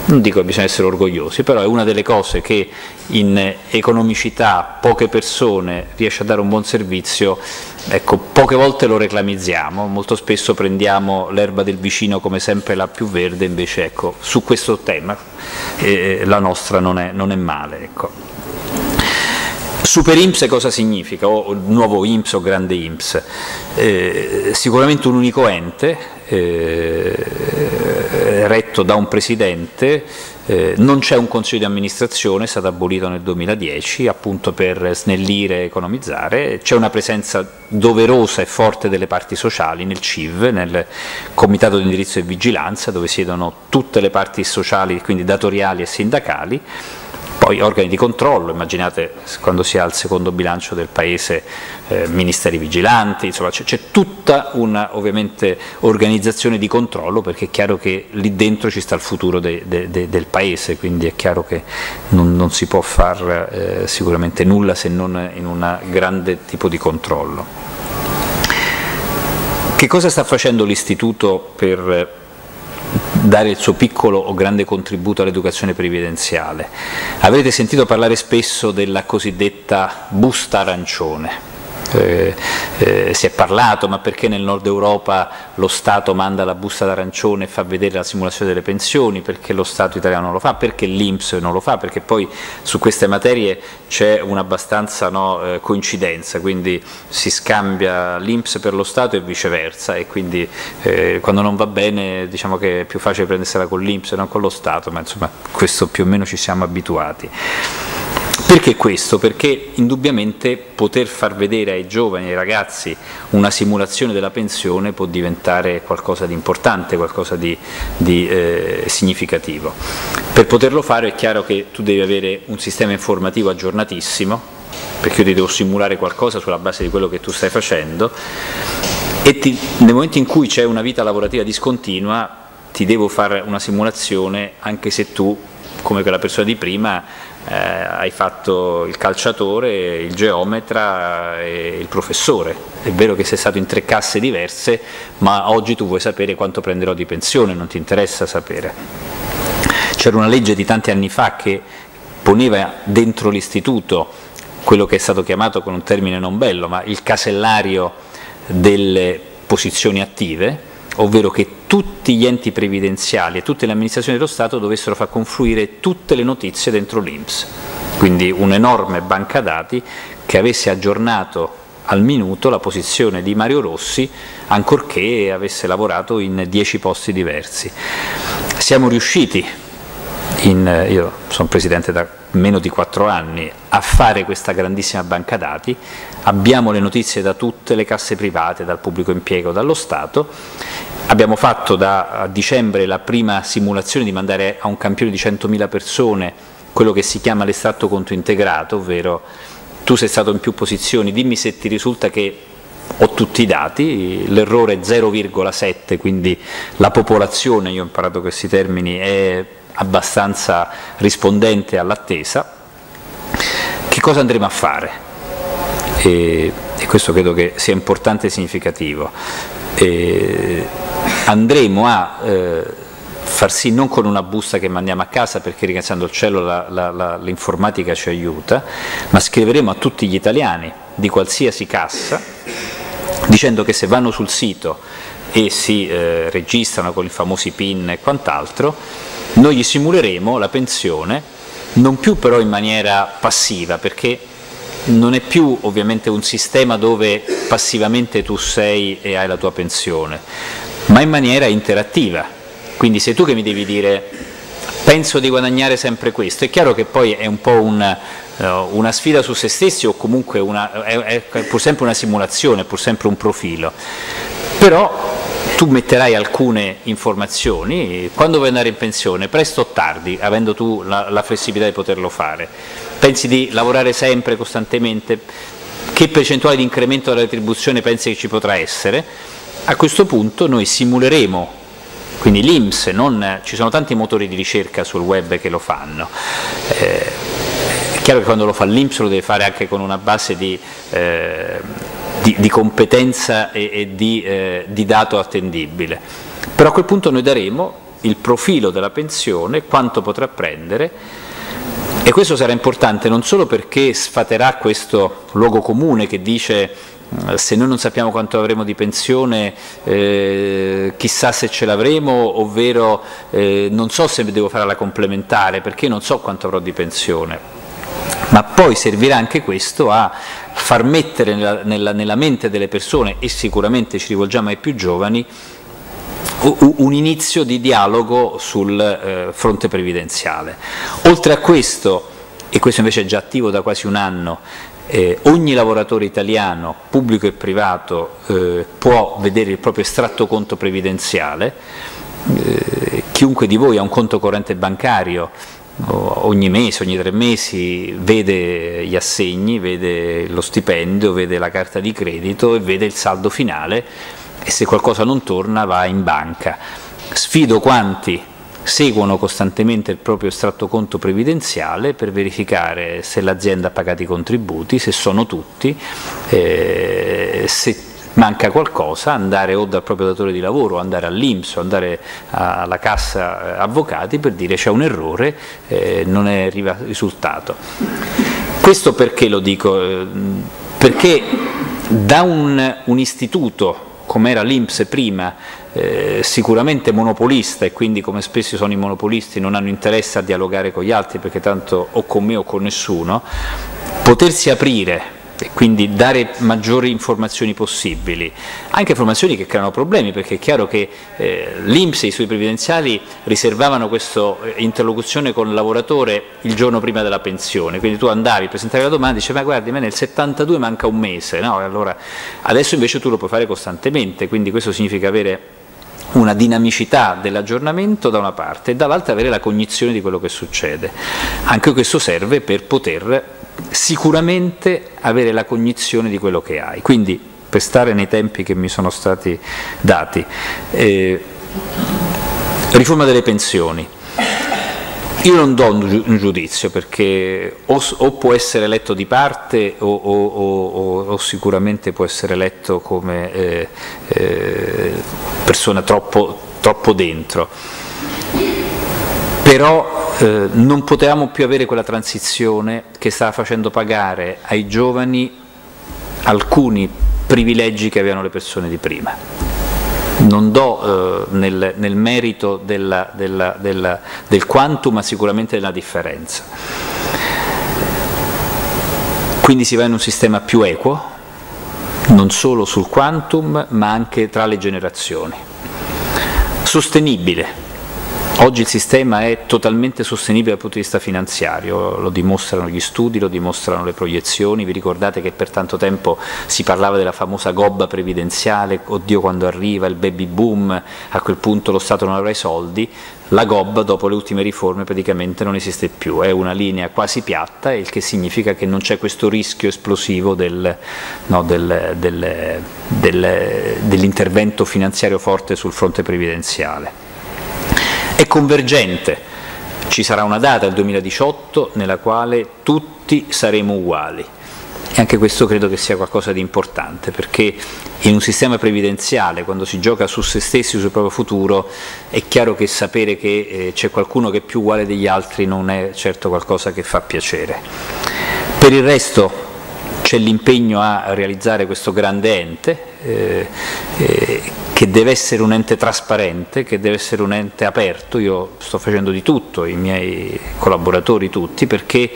non dico che bisogna essere orgogliosi, però è una delle cose che in economicità poche persone riesce a dare un buon servizio, ecco, poche volte lo reclamizziamo, molto spesso prendiamo l'erba del vicino come sempre la più verde, invece ecco, su questo tema eh, la nostra non è, non è male. Ecco. Super I N P S cosa significa? O nuovo I N P S o grande I N P S? Eh, sicuramente un unico ente, eh, retto da un presidente, eh, non c'è un consiglio di amministrazione, è stato abolito nel duemiladieci appunto per snellire e economizzare, c'è una presenza doverosa e forte delle parti sociali nel C I V, nel Comitato di Indirizzo e Vigilanza, dove siedono tutte le parti sociali, quindi datoriali e sindacali. Poi organi di controllo, immaginate quando si ha il secondo bilancio del Paese, eh, ministeri vigilanti, insomma c'è tutta una ovviamente organizzazione di controllo, perché è chiaro che lì dentro ci sta il futuro de, de, de, del Paese, quindi è chiaro che non, non si può fare eh, sicuramente nulla se non in un grande tipo di controllo. Che cosa sta facendo l'Istituto per dare il suo piccolo o grande contributo all'educazione previdenziale? Avrete sentito parlare spesso della cosiddetta busta arancione. Eh, eh, si è parlato, ma perché nel nord Europa lo Stato manda la busta d'arancione e fa vedere la simulazione delle pensioni, perché lo Stato italiano non lo fa, perché l'I N P S non lo fa, perché poi su queste materie c'è un'abbastanza no, eh, coincidenza, quindi si scambia l'I N P S per lo Stato e viceversa, e quindi eh, quando non va bene diciamo che è più facile prendersela con l'I N P S e non con lo Stato, ma insomma questo più o meno ci siamo abituati. Perché questo? Perché indubbiamente poter far vedere ai giovani, ai ragazzi, una simulazione della pensione può diventare qualcosa di importante, qualcosa di, di eh, significativo. Per poterlo fare è chiaro che tu devi avere un sistema informativo aggiornatissimo, perché io ti devo simulare qualcosa sulla base di quello che tu stai facendo, e ti, nel momento in cui c'è una vita lavorativa discontinua ti devo fare una simulazione anche se tu, come quella persona di prima, Eh, hai fatto il calciatore, il geometra e il professore. È vero che sei stato in tre casse diverse, ma oggi tu vuoi sapere quanto prenderò di pensione, non ti interessa sapere. C'era una legge di tanti anni fa che poneva dentro l'istituto quello che è stato chiamato con un termine non bello, ma il casellario delle posizioni attive, ovvero che tutti gli enti previdenziali e tutte le amministrazioni dello Stato dovessero far confluire tutte le notizie dentro l'I N P S, quindi un'enorme banca dati che avesse aggiornato al minuto la posizione di Mario Rossi, ancorché avesse lavorato in dieci posti diversi. Siamo riusciti, in, io sono presidente da meno di quattro anni, a fare questa grandissima banca dati, abbiamo le notizie da tutte le casse private, dal pubblico impiego, dallo Stato, abbiamo fatto da a dicembre la prima simulazione di mandare a un campione di centomila persone quello che si chiama l'estratto conto integrato, ovvero tu sei stato in più posizioni, dimmi se ti risulta che ho tutti i dati, l'errore è zero virgola sette, quindi la popolazione, io ho imparato questi termini, è abbastanza rispondente all'attesa. Che cosa andremo a fare? E, e questo credo che sia importante e significativo. E andremo a eh, far sì, non con una busta che mandiamo a casa, perché ringraziando il cielo l'informatica ci aiuta, ma scriveremo a tutti gli italiani di qualsiasi cassa dicendo che se vanno sul sito e si eh, registrano con i famosi PIN e quant'altro, noi gli simuleremo la pensione, non più però in maniera passiva, perché non è più ovviamente un sistema dove passivamente tu sei e hai la tua pensione, ma in maniera interattiva. Quindi sei tu che mi devi dire penso di guadagnare sempre questo. È chiaro che poi è un po' un, uh, una sfida su se stessi, o comunque una, è, è pur sempre una simulazione, è pur sempre un profilo, però tu metterai alcune informazioni, quando vuoi andare in pensione, presto o tardi, avendo tu la, la flessibilità di poterlo fare, pensi di lavorare sempre, costantemente, che percentuale di incremento della retribuzione pensi che ci potrà essere? A questo punto noi simuleremo, quindi l'I N P S, non, ci sono tanti motori di ricerca sul web che lo fanno, eh, è chiaro che quando lo fa l'I N P S lo deve fare anche con una base di... Eh, Di, di competenza e, e di, eh, di dato attendibile, però a quel punto noi daremo il profilo della pensione, quanto potrà prendere, e questo sarà importante non solo perché sfaterà questo luogo comune che dice se noi non sappiamo quanto avremo di pensione, eh, chissà se ce l'avremo, ovvero eh, non so se devo fare la complementare perché non so quanto avrò di pensione, ma poi servirà anche questo a far mettere nella, nella, nella mente delle persone, e sicuramente ci rivolgiamo ai più giovani, un inizio di dialogo sul eh, fronte previdenziale. Oltre a questo, e questo invece è già attivo da quasi un anno, Eh, ogni lavoratore italiano, pubblico e privato, eh, può vedere il proprio estratto conto previdenziale, eh, chiunque di voi ha un conto corrente bancario, ogni mese, ogni tre mesi vede gli assegni, vede lo stipendio, vede la carta di credito e vede il saldo finale, e se qualcosa non torna va in banca. Sfido quanti seguono costantemente il proprio estratto conto previdenziale per verificare se l'azienda ha pagato i contributi, se sono tutti, eh, se manca qualcosa andare o dal proprio datore di lavoro, andare all'I N P S o andare alla cassa avvocati per dire c'è un errore, eh, non è risultato. Questo perché lo dico? Perché da un, un istituto come era l'I N P S prima, eh, sicuramente monopolista, e quindi come spesso sono i monopolisti non hanno interesse a dialogare con gli altri perché tanto o con me o con nessuno, potersi aprire e quindi dare maggiori informazioni possibili, anche informazioni che creano problemi, perché è chiaro che eh, l'I N P S e i suoi previdenziali riservavano questa interlocuzione con il lavoratore il giorno prima della pensione, quindi tu andavi, presentavi la domanda e dicevi ma guardi, a me nel settantadue manca un mese, no? Allora, adesso invece tu lo puoi fare costantemente, quindi questo significa avere una dinamicità dell'aggiornamento da una parte e dall'altra avere la cognizione di quello che succede. Anche questo serve per poter sicuramente avere la cognizione di quello che hai, quindi per stare nei tempi che mi sono stati dati. Eh, riforma delle pensioni. Io non do un giudizio perché o, o può essere letto di parte o, o, o, o sicuramente può essere letto come eh, eh, persona troppo, troppo dentro, però eh, non potevamo più avere quella transizione che stava facendo pagare ai giovani alcuni privilegi che avevano le persone di prima. Non do eh, nel, nel merito della, della, della, del quantum, ma sicuramente della differenza. Quindi si va in un sistema più equo, non solo sul quantum, ma anche tra le generazioni. Sostenibile. Oggi il sistema è totalmente sostenibile dal punto di vista finanziario, lo dimostrano gli studi, lo dimostrano le proiezioni. Vi ricordate che per tanto tempo si parlava della famosa gobba previdenziale, oddio quando arriva il baby boom, a quel punto lo Stato non avrà i soldi. La gobba dopo le ultime riforme praticamente non esiste più, è una linea quasi piatta, il che significa che non c'è questo rischio esplosivo del, no, del, del, del, dell'intervento finanziario forte sul fronte previdenziale. È convergente, ci sarà una data, il duemiladiciotto, nella quale tutti saremo uguali, e anche questo credo che sia qualcosa di importante, perché in un sistema previdenziale, quando si gioca su se stessi, sul proprio futuro, è chiaro che sapere che eh, c'è qualcuno che è più uguale degli altri non è certo qualcosa che fa piacere. Per il resto c'è l'impegno a realizzare questo grande ente, eh, eh, che deve essere un ente trasparente, che deve essere un ente aperto. Io sto facendo di tutto, i miei collaboratori tutti, perché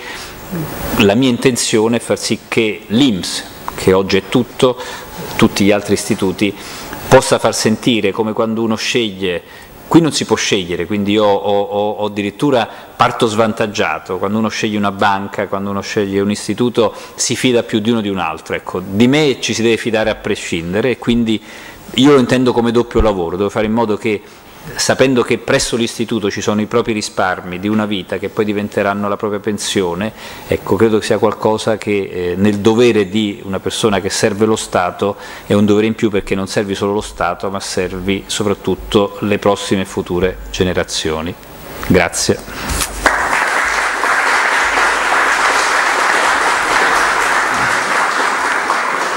la mia intenzione è far sì che l'I N P S, che oggi è tutto, tutti gli altri istituti, possa far sentire come quando uno sceglie. Qui non si può scegliere, quindi io ho, ho, ho addirittura parto svantaggiato, quando uno sceglie una banca, quando uno sceglie un istituto si fida più di uno di un altro, ecco, di me ci si deve fidare a prescindere, e quindi io lo intendo come doppio lavoro, devo fare in modo che, sapendo che presso l'istituto ci sono i propri risparmi di una vita che poi diventeranno la propria pensione, ecco, credo che sia qualcosa che eh, nel dovere di una persona che serve lo Stato è un dovere in più, perché non servi solo lo Stato, ma servi soprattutto le prossime e future generazioni. Grazie.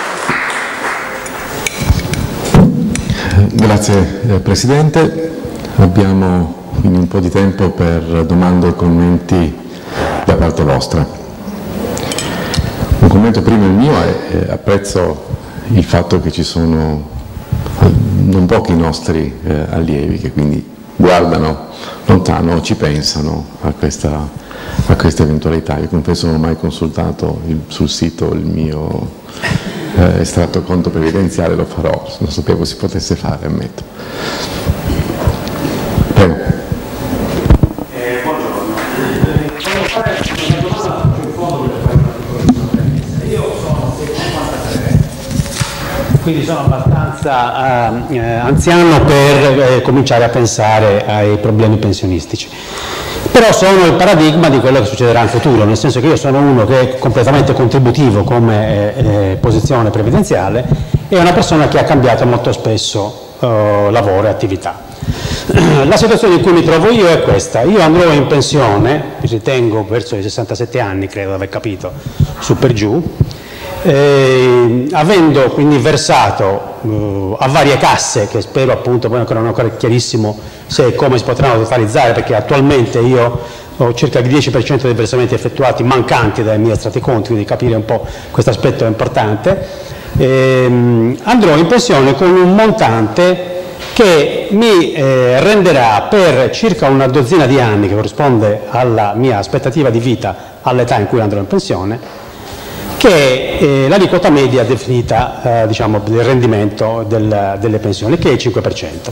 Grazie eh, Presidente. abbiamo quindi un po' di tempo per domande o commenti da parte vostra. Un commento primo il mio è eh, apprezzo il fatto che ci sono non pochi nostri eh, allievi che quindi guardano lontano, ci pensano a questa, a questa eventualità. Io confesso non ho mai consultato il, sul sito il mio eh, estratto conto previdenziale, lo farò, non sapevo si potesse fare, ammetto. Prego. Eh, buongiorno. Volevo fare una domanda più in fondo per fare una piccola. Io sono cinquantatré, quindi sono abbastanza eh, anziano per eh, cominciare a pensare ai problemi pensionistici. Però sono il paradigma di quello che succederà in futuro, nel senso che io sono uno che è completamente contributivo come eh, eh, posizione previdenziale e una persona che ha cambiato molto spesso eh, lavoro e attività. La situazione in cui mi trovo io è questa: io andrò in pensione, mi ritengo verso i sessantasette anni, credo di aver capito, su per giù, eh, avendo quindi versato eh, a varie casse, che spero appunto, poi ancora non è ancora chiarissimo se e come si potranno totalizzare, perché attualmente io ho circa il dieci per cento dei versamenti effettuati mancanti dai miei estratti conti, quindi capire un po' questo aspetto è importante. Eh, andrò in pensione con un montante che mi eh, renderà per circa una dozzina di anni, che corrisponde alla mia aspettativa di vita all'età in cui andrò in pensione, che è eh, l'aliquota media definita eh, diciamo, del rendimento del, delle pensioni, che è il cinque per cento.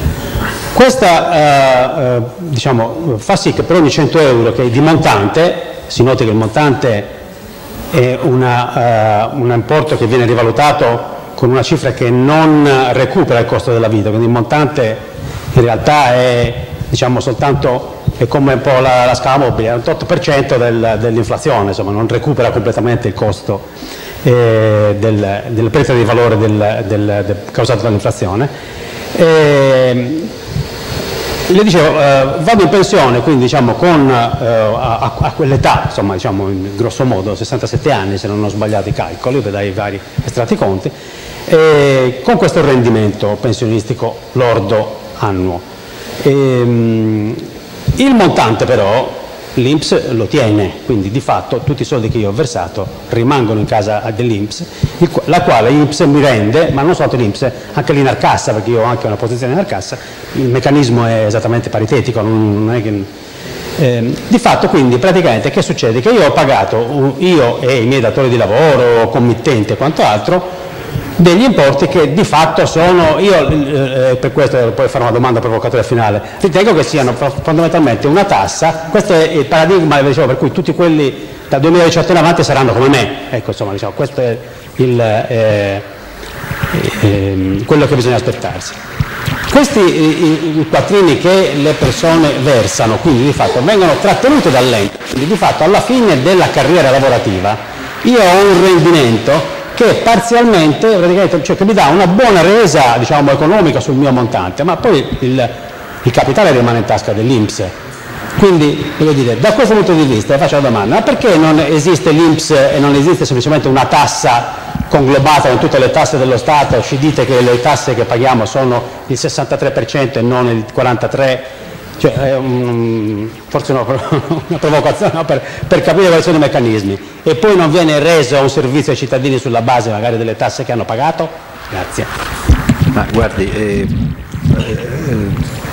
Questa eh, eh, diciamo, fa sì che per ogni cento euro che è di montante, si noti che il montante è una, uh, un importo che viene rivalutato con una cifra che non recupera il costo della vita, quindi il montante in realtà è diciamo, soltanto, è come un po' la, la scala mobile, è un otto per cento del, dell'inflazione, insomma non recupera completamente il costo eh, del, del perdita di valore del, del, del, causato dall'inflazione. Eh, le dicevo, eh, vado in pensione quindi diciamo, con, eh, a, a quell'età, insomma diciamo, in grosso modo sessantasette anni se non ho sbagliato i calcoli, dai vari estratti conti, eh, con questo rendimento pensionistico lordo annuo. Eh, il montante però l'I N P S lo tiene, quindi di fatto tutti i soldi che io ho versato rimangono in casa dell'I N P S, la quale l'I N P S mi rende, ma non soltanto l'I N P S, anche l'Inarcassa, perché io ho anche una posizione in Inarcassa, il meccanismo è esattamente paritetico, non è che... Eh, di fatto quindi praticamente che succede? Che io ho pagato, io e i miei datori di lavoro, committenti e quanto altro, degli importi che di fatto sono, io eh, per questo poi farò una domanda provocatoria finale, ritengo che siano fondamentalmente una tassa, questo è il paradigma diciamo, per cui tutti quelli dal duemiladiciotto in avanti saranno come me, ecco insomma diciamo, questo è il, eh, eh, quello che bisogna aspettarsi. Questi i, i quattrini che le persone versano, quindi di fatto vengono trattenuti dall'E N P, quindi di fatto alla fine della carriera lavorativa io ho un rendimento che parzialmente, praticamente, cioè che mi dà una buona resa diciamo, economica sul mio montante, ma poi il, il capitale rimane in tasca dell'I N P S. Quindi, voglio dire, da questo punto di vista, faccio la domanda, ma perché non esiste l'I N P S e non esiste semplicemente una tassa conglobata con tutte le tasse dello Stato? Ci dite che le tasse che paghiamo sono il sessantatré per cento e non il quarantatré per cento? Cioè, è un, forse una, una provocazione no? per, per capire quali sono i meccanismi, e poi non viene reso un servizio ai cittadini sulla base magari delle tasse che hanno pagato? Grazie. Ma guardi, eh, eh,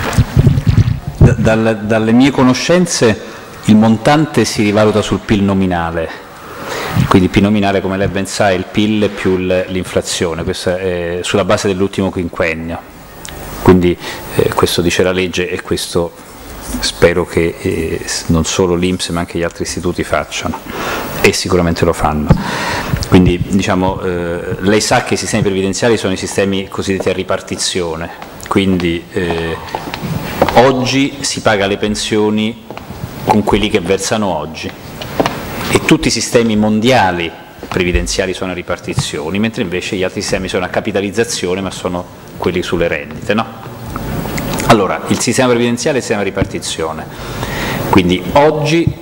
da, dal, dalle mie conoscenze il montante si rivaluta sul P I L nominale, quindi P I L nominale come lei ben sa è il P I L più l'inflazione, questo è sulla base dell'ultimo quinquennio. Quindi eh, questo dice la legge e questo spero che eh, non solo l'I N P S ma anche gli altri istituti facciano, e sicuramente lo fanno. Quindi diciamo, eh, lei sa che i sistemi previdenziali sono i sistemi cosiddetti a ripartizione, quindi eh, oggi si paga le pensioni con quelli che versano oggi e tutti i sistemi mondiali previdenziali sono a ripartizioni, mentre invece gli altri sistemi sono a capitalizzazione ma sono quelli sulle rendite, no? Allora, il sistema previdenziale è il sistema di ripartizione, quindi oggi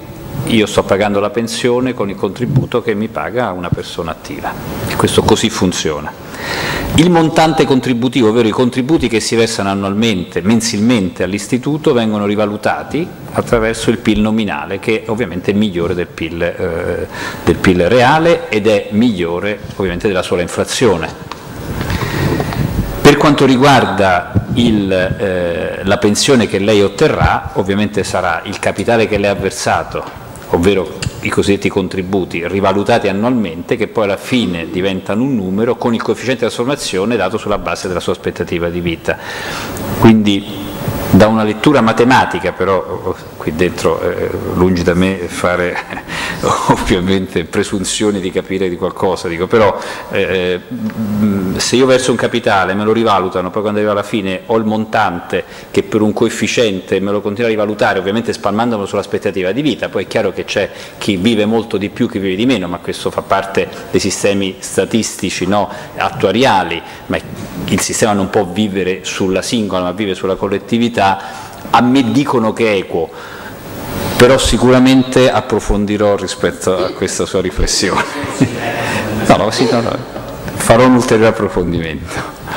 io sto pagando la pensione con il contributo che mi paga una persona attiva. Questo così funziona. Il montante contributivo, ovvero i contributi che si versano annualmente, mensilmente all'istituto, vengono rivalutati attraverso il P I L nominale, che ovviamente è migliore del P I L, eh, del P I L reale ed è migliore ovviamente della sola inflazione. Per quanto riguarda il, eh, la pensione che lei otterrà, ovviamente sarà il capitale che lei ha versato, ovvero i cosiddetti contributi rivalutati annualmente, che poi alla fine diventano un numero con il coefficiente di trasformazione dato sulla base della sua aspettativa di vita. Quindi da una lettura matematica, però qui dentro eh, lungi da me fare ovviamente presunzioni di capire di qualcosa, dico, però eh, se io verso un capitale, me lo rivalutano, poi quando arriva alla fine ho il montante che per un coefficiente me lo continua a rivalutare, ovviamente spalmandomelo sull'aspettativa di vita, poi è chiaro che c'è chi vive molto di più, chi vive di meno, ma questo fa parte dei sistemi statistici, no, attuariali, ma il sistema non può vivere sulla singola, ma vive sulla collettività. A me dicono che è equo, però sicuramente approfondirò rispetto a questa sua riflessione. No, no, sì, no, no. Farò un ulteriore approfondimento.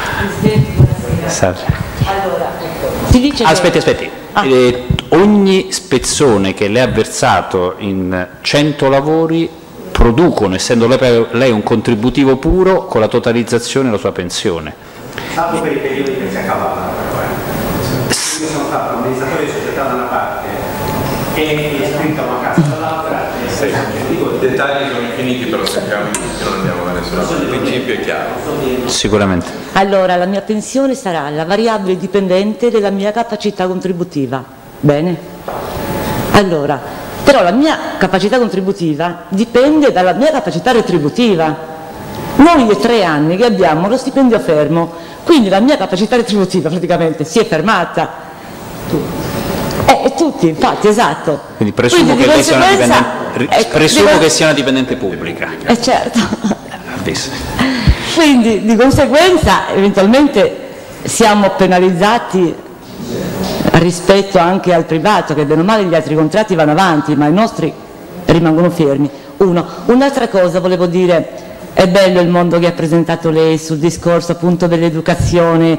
Allora, si dice aspetti, aspetti. Ah. Eh, ogni spezzone che lei ha versato in cento lavori producono, essendo lei un contributivo puro, con la totalizzazione della sua pensione. Salvo per i periodi che si accavallano, però. Io sono stato amministratore di società da una parte e iscritto a una casa dall'altra. Sì. I dettagli sono infiniti, però sappiamo che non andiamo da nessuno. Il principio è chiaro. Sicuramente. Allora, la mia pensione sarà la variabile dipendente della mia capacità contributiva. Bene? Allora, però la mia capacità contributiva dipende dalla mia capacità retributiva. Noi i tre anni che abbiamo lo stipendio fermo, quindi la mia capacità retributiva praticamente si è fermata. Eh, e tutti, infatti, esatto. Quindi presumo, quindi, che, lei sia una dipendente, ecco, presumo che sia una dipendente pubblica. Eh certo. Visto. Quindi di conseguenza eventualmente siamo penalizzati rispetto anche al privato, che bene o male gli altri contratti vanno avanti, ma i nostri rimangono fermi. Uno. Un'altra cosa volevo dire. È bello il mondo che ha presentato lei sul discorso appunto dell'educazione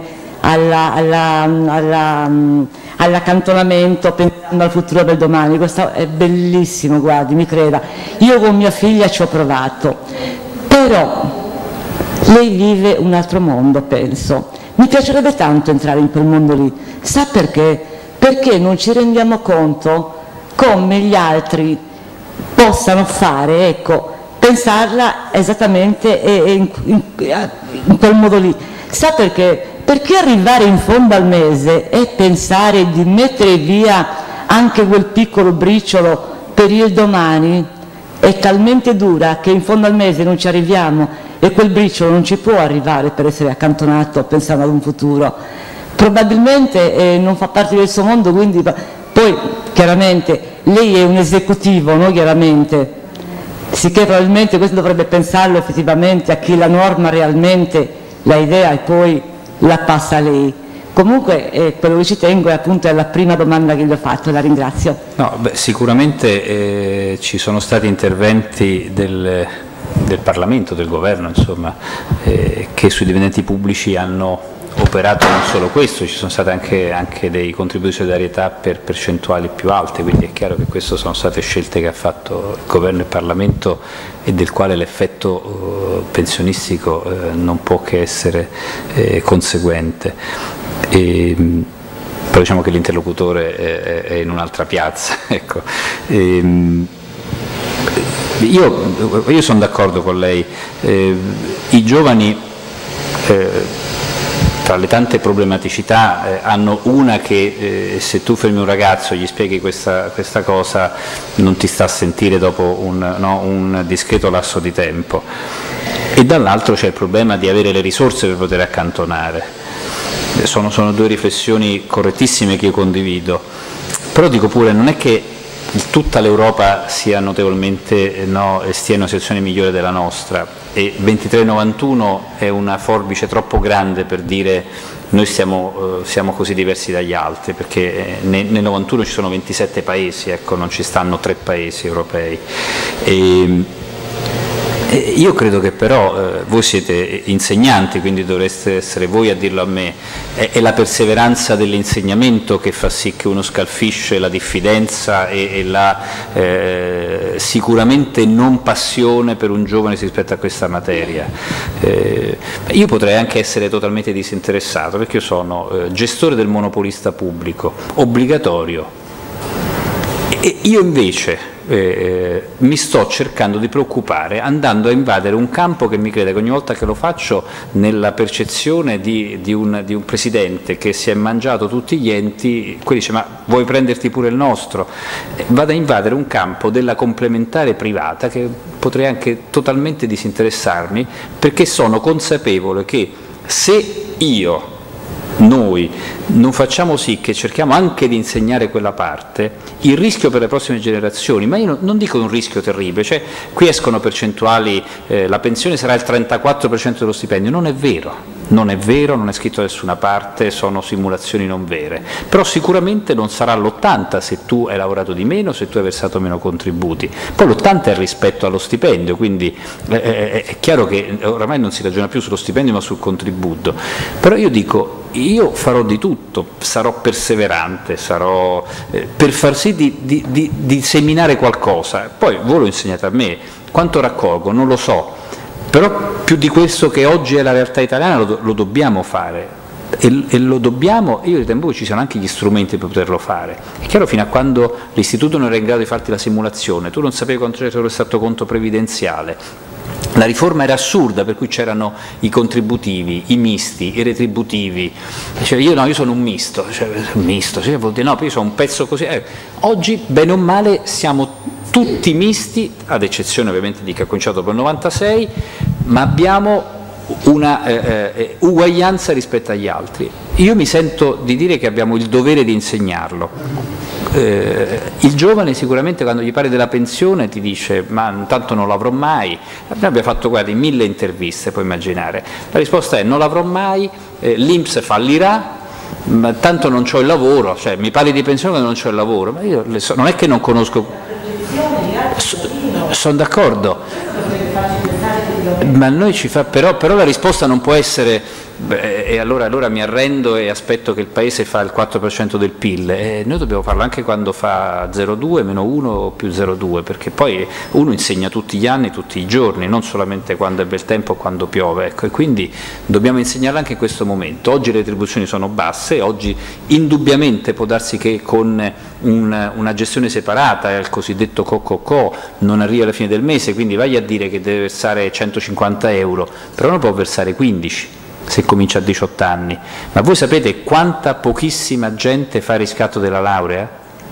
all'accantonamento, pensando al futuro del domani. Questo è bellissimo, guardi, mi creda. Io con mia figlia ci ho provato, però lei vive un altro mondo, penso. Mi piacerebbe tanto entrare in quel mondo lì. Sa perché? Perché non ci rendiamo conto come gli altri possano fare, ecco, pensarla esattamente in, in, in quel modo lì. Sa perché? Perché arrivare in fondo al mese e pensare di mettere via anche quel piccolo briciolo per il domani è talmente dura che in fondo al mese non ci arriviamo e quel briciolo non ci può arrivare per essere accantonato pensando ad un futuro. Probabilmente eh, non fa parte del suo mondo, quindi poi chiaramente lei è un esecutivo, no? Chiaramente. Sicché probabilmente questo dovrebbe pensarlo effettivamente a chi la norma realmente la idea e poi la passa a lei. Comunque eh, quello che ci tengo è appunto è la prima domanda che gli ho fatto, la ringrazio. No, beh, sicuramente eh, ci sono stati interventi del, del Parlamento, del Governo, insomma, eh, che sui dipendenti pubblici hanno operato non solo questo, ci sono stati anche, anche dei contributi di solidarietà per percentuali più alte, quindi è chiaro che queste sono state scelte che ha fatto il Governo e il Parlamento e del quale l'effetto eh, pensionistico eh, non può che essere eh, conseguente. E, però diciamo che l'interlocutore è, è in un'altra piazza. Ecco. E, io, io sono d'accordo con lei, eh, i giovani eh, tra le tante problematicità eh, hanno una che eh, se tu fermi un ragazzo e gli spieghi questa, questa cosa non ti sta a sentire dopo un, no, un discreto lasso di tempo, e dall'altro c'è il problema di avere le risorse per poter accantonare. Sono, sono due riflessioni correttissime che io condivido, però dico pure non è che tutta l'Europa sia notevolmente, no, stia in una situazione migliore della nostra, e ventitré novantuno è una forbice troppo grande per dire noi siamo, eh, siamo così diversi dagli altri, perché nel, nel novantuno ci sono ventisette paesi, ecco, non ci stanno tre paesi europei. E, io credo che però eh, voi siete insegnanti, quindi dovreste essere voi a dirlo a me, è, è la perseveranza dell'insegnamento che fa sì che uno scalfisce la diffidenza e, e la eh, sicuramente non passione per un giovane rispetto a questa materia. Eh, io potrei anche essere totalmente disinteressato, perché io sono eh, gestore del monopolista pubblico, obbligatorio, e io invece Eh, mi sto cercando di preoccupare andando a invadere un campo che mi crede che ogni volta che lo faccio, nella percezione di, di, un, di un presidente che si è mangiato tutti gli enti, poi dice ma vuoi prenderti pure il nostro? Eh, vado a invadere un campo della complementare privata che potrei anche totalmente disinteressarmi, perché sono consapevole che se io noi non facciamo sì che cerchiamo anche di insegnare quella parte, il rischio per le prossime generazioni, ma io non dico un rischio terribile, cioè qui escono percentuali, eh, la pensione sarà il trentaquattro per cento dello stipendio, non è vero. Non è vero, non è scritto da nessuna parte, sono simulazioni non vere, però sicuramente non sarà l'ottanta se tu hai lavorato di meno, se tu hai versato meno contributi. Poi l'ottanta è rispetto allo stipendio, quindi eh, è chiaro che oramai non si ragiona più sullo stipendio ma sul contributo. Però io dico, io farò di tutto, sarò perseverante, sarò eh, per far sì di, di, di, di seminare qualcosa. Poi voi lo insegnate a me, quanto raccolgo non lo so, però più di questo che oggi è la realtà italiana lo, lo dobbiamo fare, e, e lo dobbiamo, io ritengo che ci siano anche gli strumenti per poterlo fare. È chiaro, fino a quando l'istituto non era in grado di farti la simulazione, tu non sapevi quanto c'era lo stato conto previdenziale, la riforma era assurda, per cui c'erano i contributivi, i misti, i retributivi. Cioè, io no, io sono un misto, cioè, un misto, sì, vuol dire no, io sono un pezzo così. Eh, oggi, bene o male, siamo tutti misti, ad eccezione ovviamente di chi ha cominciato dopo il novantasei, ma abbiamo una eh, eh, uguaglianza rispetto agli altri. Io mi sento di dire che abbiamo il dovere di insegnarlo. Eh, il giovane sicuramente quando gli parli della pensione ti dice ma tanto non l'avrò mai. Noi abbiamo fatto, guardi, mille interviste, puoi immaginare, la risposta è non l'avrò mai, eh, l'I N P S fallirà, ma tanto non c'ho il lavoro, cioè mi parli di pensione quando non c'ho il lavoro, ma io le so, non è che non conosco, sono d'accordo, ma noi ci fa, però, però la risposta non può essere beh, e allora, allora mi arrendo e aspetto che il Paese fa il quattro per cento del P I L, e noi dobbiamo farlo anche quando fa zero virgola due, meno uno più zero virgola due, perché poi uno insegna tutti gli anni, tutti i giorni, non solamente quando è bel tempo o quando piove, ecco, e quindi dobbiamo insegnarlo anche in questo momento. Oggi le retribuzioni sono basse, oggi indubbiamente può darsi che con un, una gestione separata, il cosiddetto co-co-co, non arriva alla fine del mese, quindi vai a dire che deve versare centocinquanta euro, però non può versare quindici se comincia a diciotto anni. Ma voi sapete quanta pochissima gente fa il riscatto della laurea?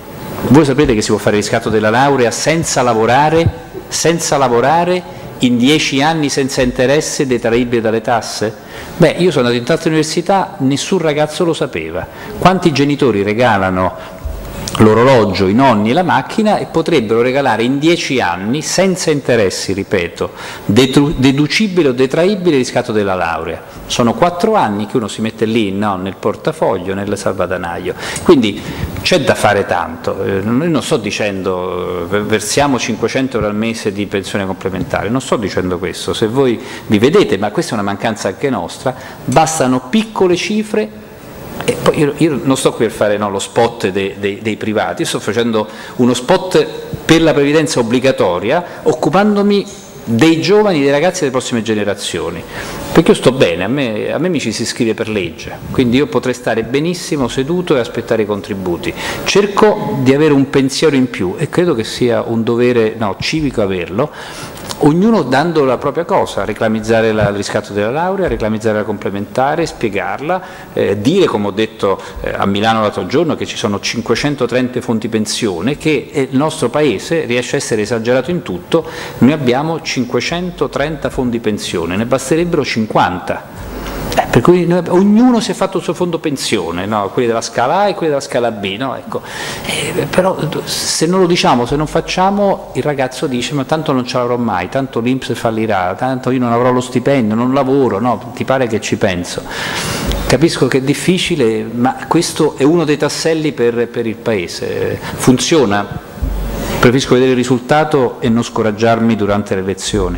Voi sapete che si può fare il riscatto della laurea senza lavorare, senza lavorare in dieci anni senza interesse, detraibile dalle tasse? Beh, io sono andato in tante università, nessun ragazzo lo sapeva. Quanti genitori regalano l'orologio, i nonni e la macchina e potrebbero regalare in dieci anni, senza interessi, ripeto, deducibile o detraibile il riscatto della laurea? Sono quattro anni che uno si mette lì, no, nel portafoglio, nel salvadanaio. Quindi c'è da fare tanto. Eh, non sto dicendo eh, versiamo cinquecento euro al mese di pensione complementare, non sto dicendo questo. Se voi vi vedete, ma questa è una mancanza anche nostra, bastano piccole cifre. E poi io, io non sto qui per fare no, lo spot dei, dei, dei privati, io sto facendo uno spot per la previdenza obbligatoria, occupandomi dei giovani, dei ragazzi delle prossime generazioni, perché io sto bene, a me, a me mi ci si iscrive per legge, quindi io potrei stare benissimo seduto e aspettare i contributi. Cerco di avere un pensiero in più e credo che sia un dovere no, civico averlo, ognuno dando la propria cosa, reclamizzare la, il riscatto della laurea, reclamizzare la complementare, spiegarla, eh, dire, come ho detto eh, a Milano l'altro giorno, che ci sono cinquecentotrenta fonti pensione, che il nostro Paese riesce a essere esagerato in tutto, noi abbiamo cinquecentotrenta fondi pensione, ne basterebbero cinquanta. Eh, per cui noi, ognuno si è fatto il suo fondo pensione, no? Quelli della scala A e quelli della scala B, no? Ecco. Eh, però se non lo diciamo, se non facciamo, il ragazzo dice ma tanto non ce l'avrò mai, tanto l'I N P S fallirà, tanto io non avrò lo stipendio, non lavoro, no? Ti pare che ci penso? Capisco che è difficile, ma questo è uno dei tasselli per, per il Paese. Funziona? Preferisco vedere il risultato e non scoraggiarmi durante le elezioni.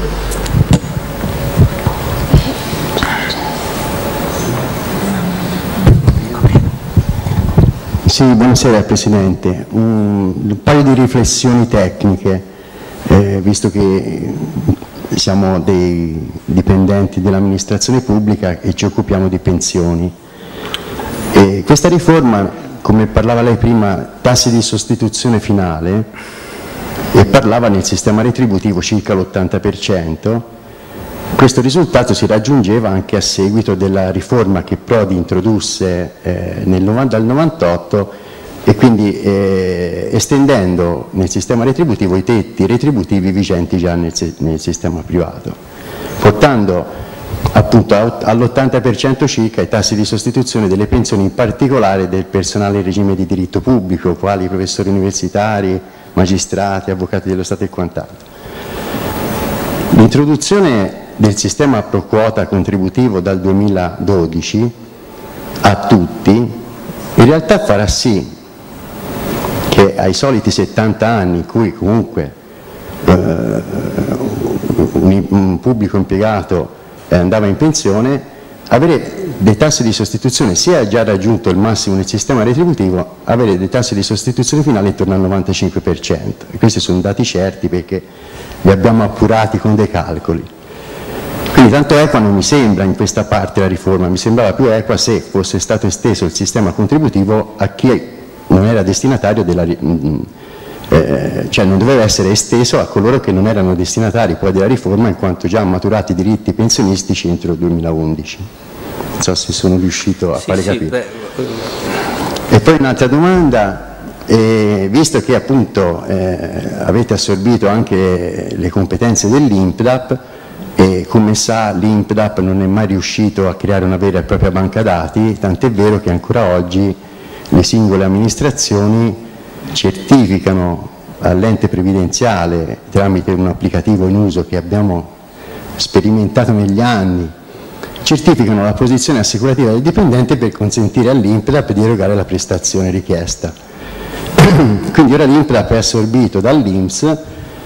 Sì, buonasera Presidente. Un, un paio di riflessioni tecniche, eh, visto che siamo dei dipendenti dell'amministrazione pubblica e ci occupiamo di pensioni. E questa riforma, come parlava lei prima, tassi di sostituzione finale, e parlava nel sistema retributivo circa l'ottanta per cento, questo risultato si raggiungeva anche a seguito della riforma che Prodi introdusse eh, nel novanta, dal novantotto, e quindi eh, estendendo nel sistema retributivo i tetti retributivi vigenti già nel, nel sistema privato, portando appunto all'ottanta per cento circa i tassi di sostituzione delle pensioni, in particolare del personale in regime di diritto pubblico, quali professori universitari, magistrati, avvocati dello Stato e quant'altro. L'introduzione del sistema pro quota contributivo dal duemiladodici a tutti in realtà farà sì che ai soliti settanta anni in cui comunque eh, un, un pubblico impiegato eh, andava in pensione, avere dei tassi di sostituzione, sia già raggiunto il massimo nel sistema retributivo, avere dei tassi di sostituzione finale intorno al novantacinque per cento. E questi sono dati certi perché li abbiamo appurati con dei calcoli. Quindi tanto equa non mi sembra in questa parte la riforma, mi sembrava più equa se fosse stato esteso il sistema contributivo a chi non era destinatario della eh, cioè non doveva essere esteso a coloro che non erano destinatari poi della riforma, in quanto già maturati diritti pensionistici entro il duemilaundici. Non so se sono riuscito a sì, fare sì, capire. Beh. E poi un'altra domanda. E visto che appunto eh, avete assorbito anche le competenze dell'I N P D A P, e come sa l'I N P D A P non è mai riuscito a creare una vera e propria banca dati, tant'è vero che ancora oggi le singole amministrazioni certificano all'ente previdenziale, tramite un applicativo in uso che abbiamo sperimentato negli anni, certificano la posizione assicurativa del dipendente per consentire all'I N P D A P di erogare la prestazione richiesta. Quindi ora l'I N P D A P è assorbito dall'I N P S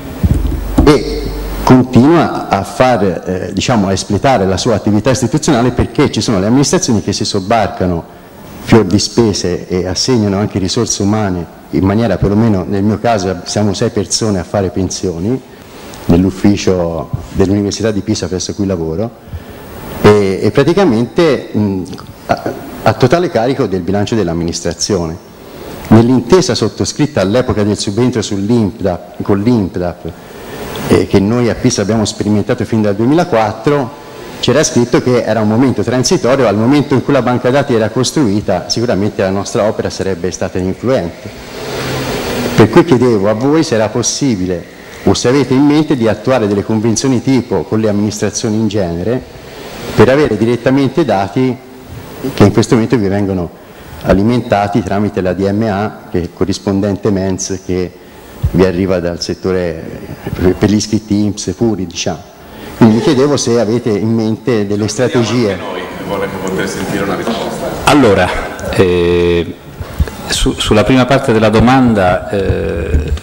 e continua a, far, eh, diciamo, a espletare la sua attività istituzionale, perché ci sono le amministrazioni che si sobbarcano fior di spese e assegnano anche risorse umane in maniera, perlomeno nel mio caso siamo sei persone a fare pensioni nell'ufficio dell'Università di Pisa presso cui lavoro, e, e praticamente mh, a, a totale carico del bilancio dell'amministrazione. Nell'intesa sottoscritta all'epoca del subentro sull'I N P D A P, con l'I N P D A P, eh, che noi a Pisa abbiamo sperimentato fin dal duemilaquattro, c'era scritto che era un momento transitorio, al momento in cui la banca dati era costruita sicuramente la nostra opera sarebbe stata influente. Per cui chiedevo a voi se era possibile o se avete in mente di attuare delle convenzioni tipo con le amministrazioni in genere per avere direttamente dati che in questo momento vi vengono alimentati tramite la D M A, che è corrispondente Mens, che vi arriva dal settore per gli iscritti I N P S puri, diciamo. Quindi mi chiedevo se avete in mente delle strategie. Noi vorremmo poter sentire una risposta. Allora, eh, su, sulla prima parte della domanda, eh,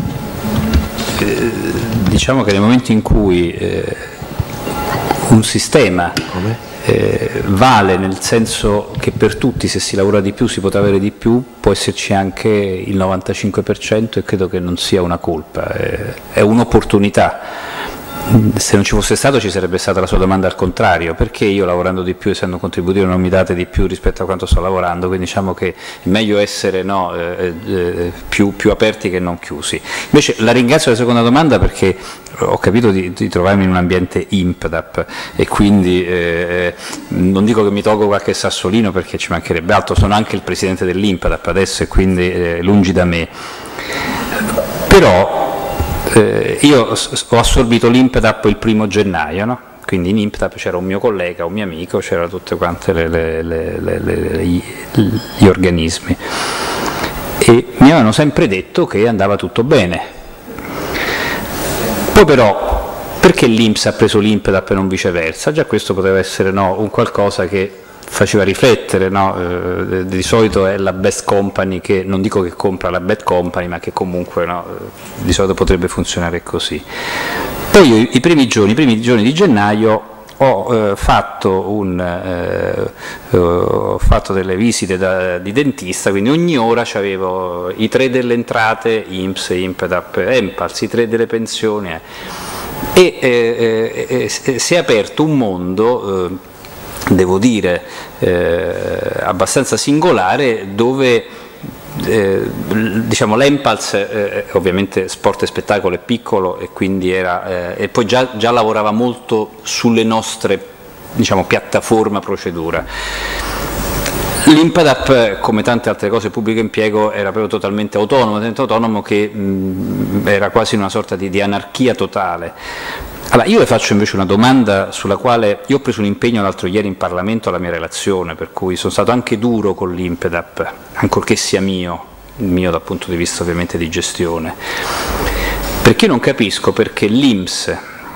eh, diciamo che nel momento in cui eh, un sistema eh, vale, nel senso che per tutti se si lavora di più si potrà avere di più, può esserci anche il novantacinque per cento e credo che non sia una colpa, è, è un'opportunità. Se non ci fosse stato ci sarebbe stata la sua domanda al contrario: perché io lavorando di più, essendo un contributivo, non mi date di più rispetto a quanto sto lavorando? Quindi diciamo che è meglio essere no, eh, eh, più, più aperti che non chiusi. Invece la ringrazio della seconda domanda, perché ho capito di, di trovarmi in un ambiente I N P D A P e quindi eh, non dico che mi tolgo qualche sassolino, perché ci mancherebbe altro, sono anche il presidente dell'I N P D A P adesso e quindi eh, lungi da me. Però Eh, io ho assorbito l'I N P D A P il primo gennaio, no? quindi in INPDAP c'era un mio collega, un mio amico, c'erano tutte quante le, le, le, le, le, gli, gli organismi, e mi avevano sempre detto che andava tutto bene. Poi però, perché l'I N P S ha preso l'INPDAP e non viceversa? Già questo poteva essere, no, un qualcosa che faceva riflettere, no? Eh, di solito è la best company che, non dico che compra la bad company, ma che comunque, no, di solito potrebbe funzionare così. Poi io i primi giorni, i primi giorni di gennaio ho, eh, fatto, un, eh, ho fatto delle visite da, di dentista, quindi ogni ora avevo i tre delle entrate, I N P S, INPDAP, ENPALS, i tre delle pensioni, eh. e eh, eh, eh, si è aperto un mondo, eh, devo dire, eh, abbastanza singolare, dove eh, diciamo, l'ENPALS, eh, ovviamente sport e spettacolo è piccolo, e quindi era, eh, e poi già, già lavorava molto sulle nostre, diciamo, piattaforma procedura. L'INPDAP, come tante altre cose pubblico impiego, era proprio totalmente autonomo, tanto autonomo che mh, era quasi una sorta di, di anarchia totale. Allora, io le faccio invece una domanda sulla quale io ho preso un impegno l'altro ieri in Parlamento alla mia relazione, per cui sono stato anche duro con l'INPDAP, ancorché sia mio, mio dal punto di vista ovviamente di gestione, perché non capisco perché l'I N P S,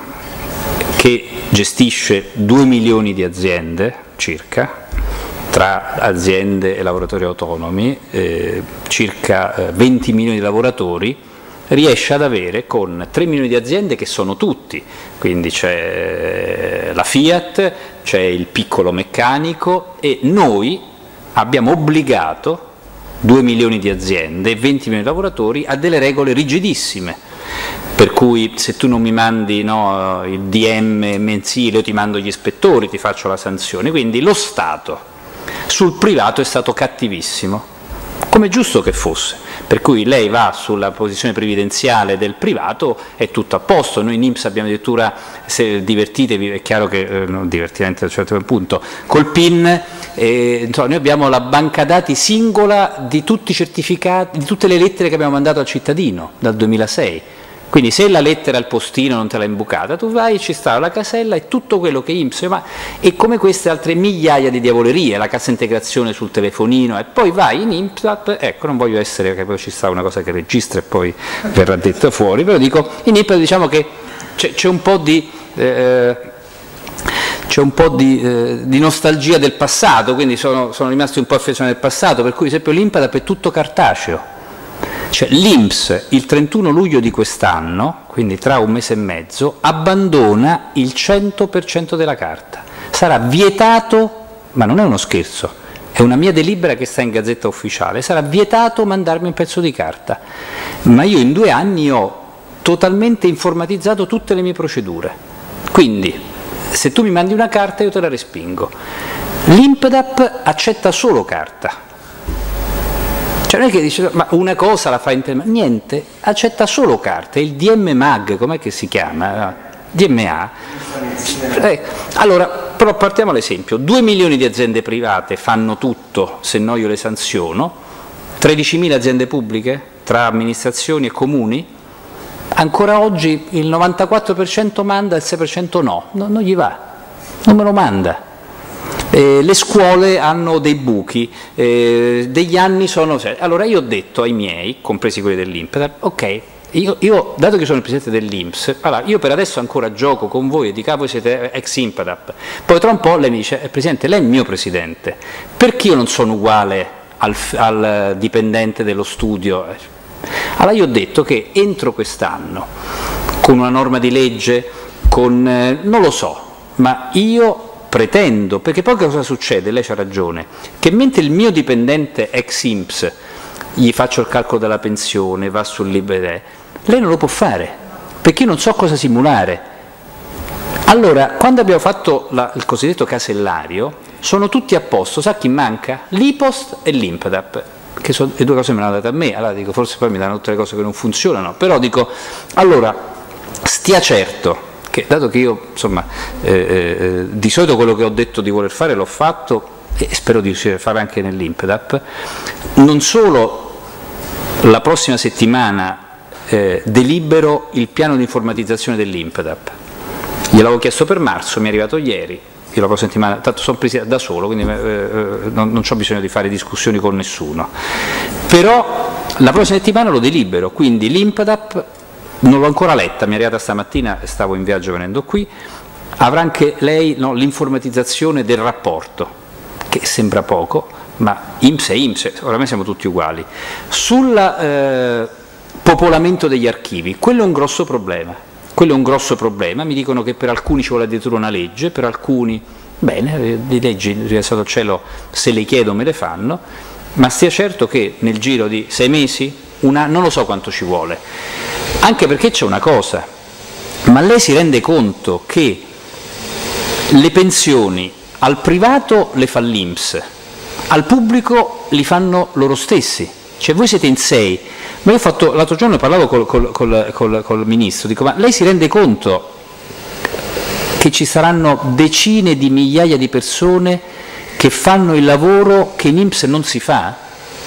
che gestisce due milioni di aziende circa, tra aziende e lavoratori autonomi, eh, circa eh, venti milioni di lavoratori, riesce ad avere con tre milioni di aziende che sono tutti, quindi c'è la Fiat, c'è il piccolo meccanico, e noi abbiamo obbligato due milioni di aziende e venti milioni di lavoratori a delle regole rigidissime, per cui se tu non mi mandi, no, il D M mensile, io ti mando gli ispettori, ti faccio la sanzione. Quindi lo Stato sul privato è stato cattivissimo, come è giusto che fosse, per cui lei va sulla posizione previdenziale del privato, è tutto a posto. Noi in I N P S abbiamo addirittura, se divertitevi, è chiaro che, eh, non divertimenti a un certo punto, col P I N, eh, insomma, noi abbiamo la banca dati singola di tutti i certificati, di tutte le lettere che abbiamo mandato al cittadino dal duemilasei. Quindi se la lettera al postino non te l'ha imbucata, tu vai, ci sta la casella e tutto quello che I N P S, ma e come queste altre migliaia di diavolerie, la cassa integrazione sul telefonino, e poi vai in INPDAP, ecco, non voglio essere, che poi ci sta una cosa che registra e poi verrà detta fuori, però dico, in INPDAP diciamo che c'è un po' di... Eh, c'è un po' di, eh, di nostalgia del passato, quindi sono, sono rimasti un po' affezionati al passato, per cui per esempio l'INPDAP è tutto cartaceo. Cioè, l'I N P S il trentuno luglio di quest'anno, quindi tra un mese e mezzo, abbandona il cento per cento della carta. Sarà vietato, ma non è uno scherzo, è una mia delibera che sta in Gazzetta Ufficiale, sarà vietato mandarmi un pezzo di carta. Ma io in due anni ho totalmente informatizzato tutte le mie procedure. Quindi, se tu mi mandi una carta io te la respingo. L'INPDAP accetta solo carta. Cioè non è che dice, ma una cosa la fa in tema, niente, accetta solo carte, il D M M A G, com'è che si chiama? D M A. Eh, allora, però partiamo all'esempio, due milioni di aziende private fanno tutto, se no io le sanziono, tredicimila aziende pubbliche, tra amministrazioni e comuni, ancora oggi il novantaquattro per cento manda, il sei per cento no, no, non gli va, non me lo manda. Eh, le scuole hanno dei buchi, eh, degli anni sono... Allora io ho detto ai miei, compresi quelli dell'INPDAP, ok, io, io dato che sono il presidente dell'I N P S, allora io per adesso ancora gioco con voi e dico, ah, voi siete ex INPDAP, poi tra un po' lei mi dice, eh, presidente, lei è il mio presidente, perché io non sono uguale al, al dipendente dello studio? Allora io ho detto che entro quest'anno, con una norma di legge, con... Eh, non lo so, ma io... pretendo, perché poi cosa succede? Lei c'ha ragione, che mentre il mio dipendente ex I N P S gli faccio il calcolo della pensione, va sul libero, lei non lo può fare, perché io non so cosa simulare. Allora, quando abbiamo fatto la, il cosiddetto casellario, sono tutti a posto, sa chi manca? L'I P O S T e l'INPDAP, che sono le due cose che me le hanno date a me, allora dico, forse poi mi danno tutte le cose che non funzionano, però dico, allora, stia certo, che, dato che io insomma eh, eh, di solito quello che ho detto di voler fare l'ho fatto e spero di riuscire a fare anche nell'INPDAP, non solo la prossima settimana eh, delibero il piano di informatizzazione dell'INPDAP, gliel'avevo chiesto per marzo, mi è arrivato ieri, io la prossima settimana, tanto sono presi da solo, quindi eh, non, non ho bisogno di fare discussioni con nessuno, però la prossima settimana lo delibero, quindi l'I N P D A P non l'ho ancora letta, mi è arrivata stamattina e stavo in viaggio venendo qui, avrà anche lei no, l'informatizzazione del rapporto, che sembra poco, ma I N P S è I N P S, oramai siamo tutti uguali. Sul eh, popolamento degli archivi, quello è un grosso problema, quello è un grosso problema, mi dicono che per alcuni ci vuole addirittura una legge, per alcuni, bene, di leggi, rialzato al cielo, se le chiedo me le fanno, ma stia certo che nel giro di sei mesi, una, non lo so quanto ci vuole, anche perché c'è una cosa, ma lei si rende conto che le pensioni al privato le fa l'I N P S, al pubblico li fanno loro stessi, cioè voi siete in sei, ma io ho fatto, l'altro giorno parlavo col, col, col, col, col ministro, dico ma lei si rende conto che ci saranno decine di migliaia di persone che fanno il lavoro che in I N P S non si fa?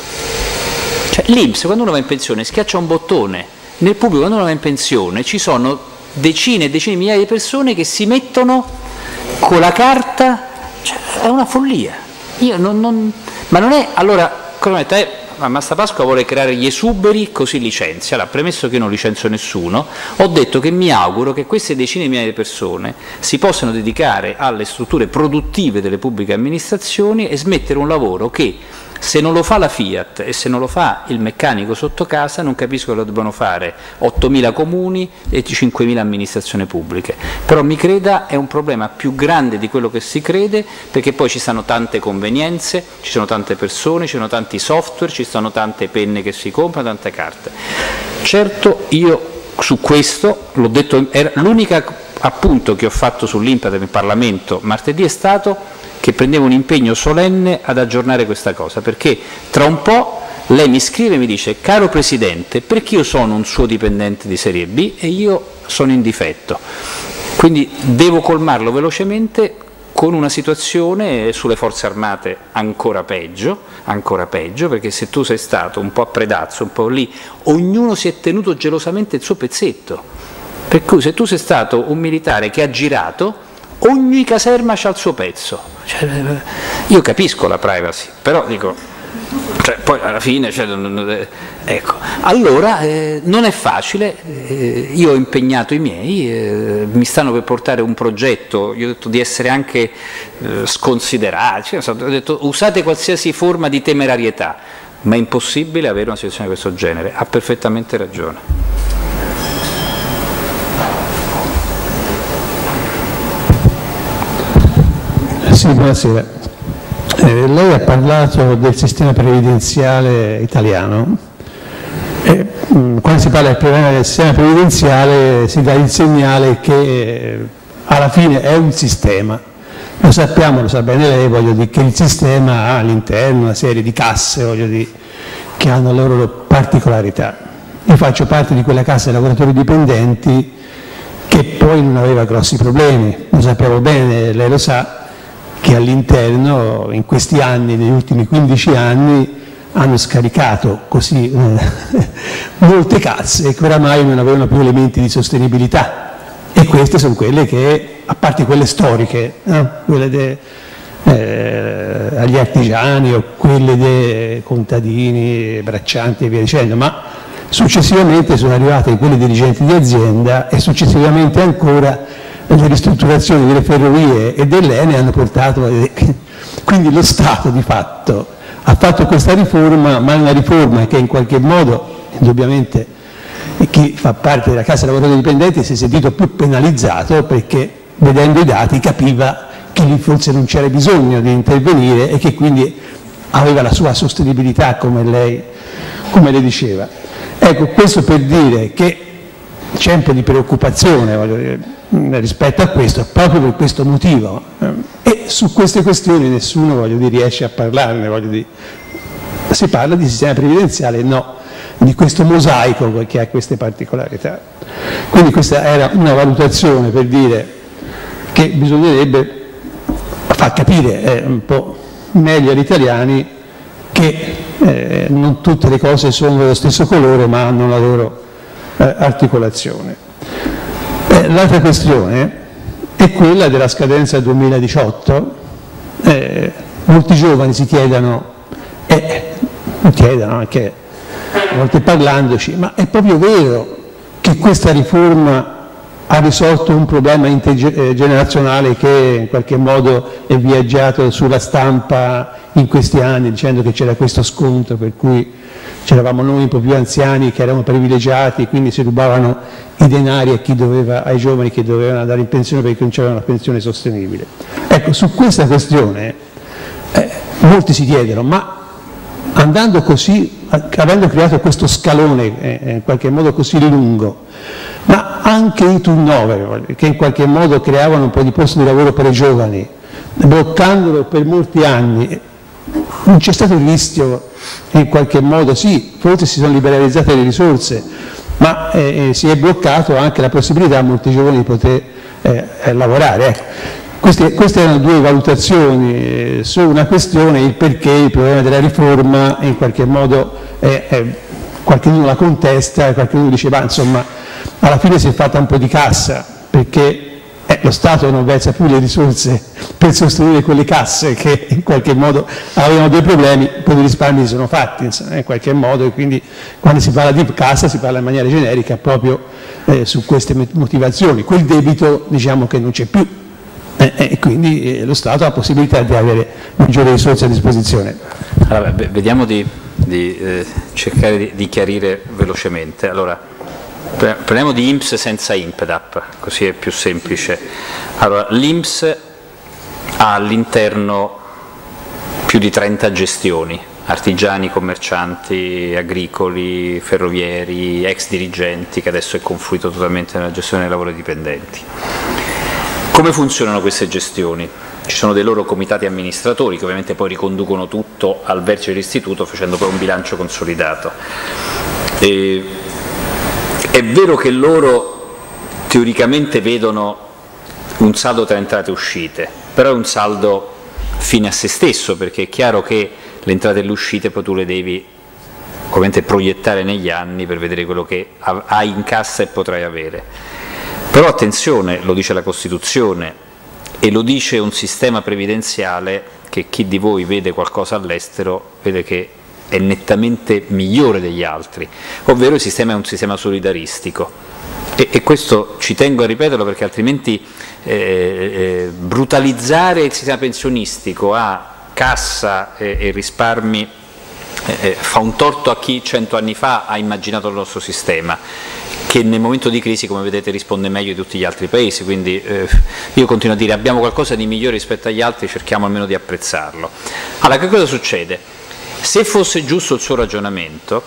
Cioè l'I N P S quando uno va in pensione schiaccia un bottone, nel pubblico quando uno va in pensione ci sono decine e decine di migliaia di persone che si mettono con la carta, cioè, è una follia. Io non, non, ma non è, allora, come detto, eh, Mastapasqua vuole creare gli esuberi così licenzia, allora, premesso che io non licenzio nessuno, ho detto che mi auguro che queste decine di migliaia di persone si possano dedicare alle strutture produttive delle pubbliche amministrazioni e smettere un lavoro che se non lo fa la Fiat e se non lo fa il meccanico sotto casa non capisco che lo debbano fare ottomila comuni e cinquemila amministrazioni pubbliche, però mi creda è un problema più grande di quello che si crede, perché poi ci sono tante convenienze, ci sono tante persone, ci sono tanti software, ci sono tante penne che si comprano, tante carte. Certo io su questo l'ho detto, l'unico appunto che ho fatto sull'I N P D A P in Parlamento martedì è stato che prendevo un impegno solenne ad aggiornare questa cosa, perché tra un po' lei mi scrive e mi dice caro Presidente, perché io sono un suo dipendente di serie B e io sono in difetto, quindi devo colmarlo velocemente con una situazione sulle forze armate ancora peggio, ancora peggio, perché se tu sei stato un po' a Predazzo, un po' lì, ognuno si è tenuto gelosamente il suo pezzetto, per cui se tu sei stato un militare che ha girato, ogni caserma c'ha il suo pezzo. Cioè, io capisco la privacy, però dico, cioè, poi alla fine, cioè, ecco, allora eh, non è facile, eh, io ho impegnato i miei, eh, mi stanno per portare un progetto, io ho detto di essere anche eh, sconsiderati, cioè, ho detto usate qualsiasi forma di temerarietà, ma è impossibile avere una situazione di questo genere, ha perfettamente ragione. Sì, buonasera. Eh, lei ha parlato del sistema previdenziale italiano. Eh, mh, quando si parla del problema del sistema previdenziale si dà il segnale che eh, alla fine è un sistema. Lo sappiamo, lo sa bene lei, voglio dire, che il sistema ha all'interno una serie di casse, voglio dire, che hanno le loro particolarità. Io faccio parte di quella cassa dei lavoratori dipendenti che poi non aveva grossi problemi, lo sappiamo bene, lei lo sa, che all'interno in questi anni, negli ultimi quindici anni, hanno scaricato così eh, molte casse che oramai non avevano più elementi di sostenibilità, e queste sono quelle che, a parte quelle storiche, eh, quelle de, eh, agli artigiani o quelle dei contadini, braccianti e via dicendo, ma successivamente sono arrivate quelle dirigenti di azienda e successivamente ancora le ristrutturazioni delle ferrovie e dell'E N E hanno portato, quindi lo Stato di fatto ha fatto questa riforma, ma è una riforma che in qualche modo, indubbiamente, chi fa parte della Cassa dei lavoratori dipendenti si è sentito più penalizzato, perché vedendo i dati capiva che lì forse non c'era bisogno di intervenire e che quindi aveva la sua sostenibilità, come lei, come lei diceva. Ecco, questo per dire che c'è un po' di preoccupazione, voglio dire, rispetto a questo, proprio per questo motivo, e su queste questioni nessuno, voglio dire, riesce a parlarne, voglio dire. Si parla di sistema previdenziale, no, di questo mosaico che ha queste particolarità. Quindi questa era una valutazione per dire che bisognerebbe far capire eh, un po' meglio agli italiani che eh, non tutte le cose sono dello stesso colore, ma hanno la loro eh, articolazione. Eh, l'altra questione è quella della scadenza duemiladiciotto. Eh, molti giovani si chiedono, eh, chiedono anche a volte parlandoci, ma è proprio vero che questa riforma ha risolto un problema intergenerazionale che in qualche modo è viaggiato sulla stampa in questi anni, dicendo che c'era questo scontro per cui c'eravamo noi un po' più anziani che eravamo privilegiati, quindi si rubavano i denari a chi doveva, ai giovani che dovevano andare in pensione perché non c'era una pensione sostenibile. Ecco, su questa questione eh, molti si chiedono, ma andando così, avendo creato questo scalone eh, in qualche modo così lungo, ma anche i turnover, che in qualche modo creavano un po' di posti di lavoro per i giovani, bloccandolo per molti anni, non c'è stato il rischio in qualche modo, sì, forse si sono liberalizzate le risorse, ma eh, si è bloccato anche la possibilità a molti giovani di poter eh, lavorare. Ecco. Queste, queste erano due valutazioni eh, su una questione, il perché il problema della riforma in qualche modo eh, eh, qualcuno la contesta e qualcuno dice ma insomma alla fine si è fatta un po' di cassa perché eh, lo Stato non versa più le risorse per sostenere quelle casse che in qualche modo avevano dei problemi, poi i risparmi si sono fatti insomma, in qualche modo, e quindi quando si parla di cassa si parla in maniera generica proprio eh, su queste motivazioni. Quel debito diciamo che non c'è più. E eh, quindi eh, lo Stato ha la possibilità di avere maggiori risorse a disposizione. Allora, vediamo di, di eh, cercare di, di chiarire velocemente. Allora, parliamo di I N P S senza I N P D A P, così è più semplice. Allora, l'I N P S ha all'interno più di trenta gestioni, artigiani, commercianti, agricoli, ferrovieri, ex dirigenti, che adesso è confluito totalmente nella gestione dei lavori dipendenti. Come funzionano queste gestioni? Ci sono dei loro comitati amministratori che ovviamente poi riconducono tutto al vertice dell'istituto facendo poi un bilancio consolidato. E è vero che loro teoricamente vedono un saldo tra entrate e uscite, però è un saldo fine a se stesso, perché è chiaro che le entrate e le uscite poi tu le devi ovviamente proiettare negli anni per vedere quello che hai in cassa e potrai avere. Però attenzione, lo dice la Costituzione e lo dice un sistema previdenziale che chi di voi vede qualcosa all'estero vede che è nettamente migliore degli altri, ovvero il sistema è un sistema solidaristico e, e questo ci tengo a ripeterlo perché altrimenti eh, eh, brutalizzare il sistema pensionistico a cassa e, e risparmi eh, fa un torto a chi cento anni fa ha immaginato il nostro sistema, che nel momento di crisi, come vedete, risponde meglio di tutti gli altri paesi, quindi eh, io continuo a dire abbiamo qualcosa di migliore rispetto agli altri, cerchiamo almeno di apprezzarlo. Allora, che cosa succede? Se fosse giusto il suo ragionamento,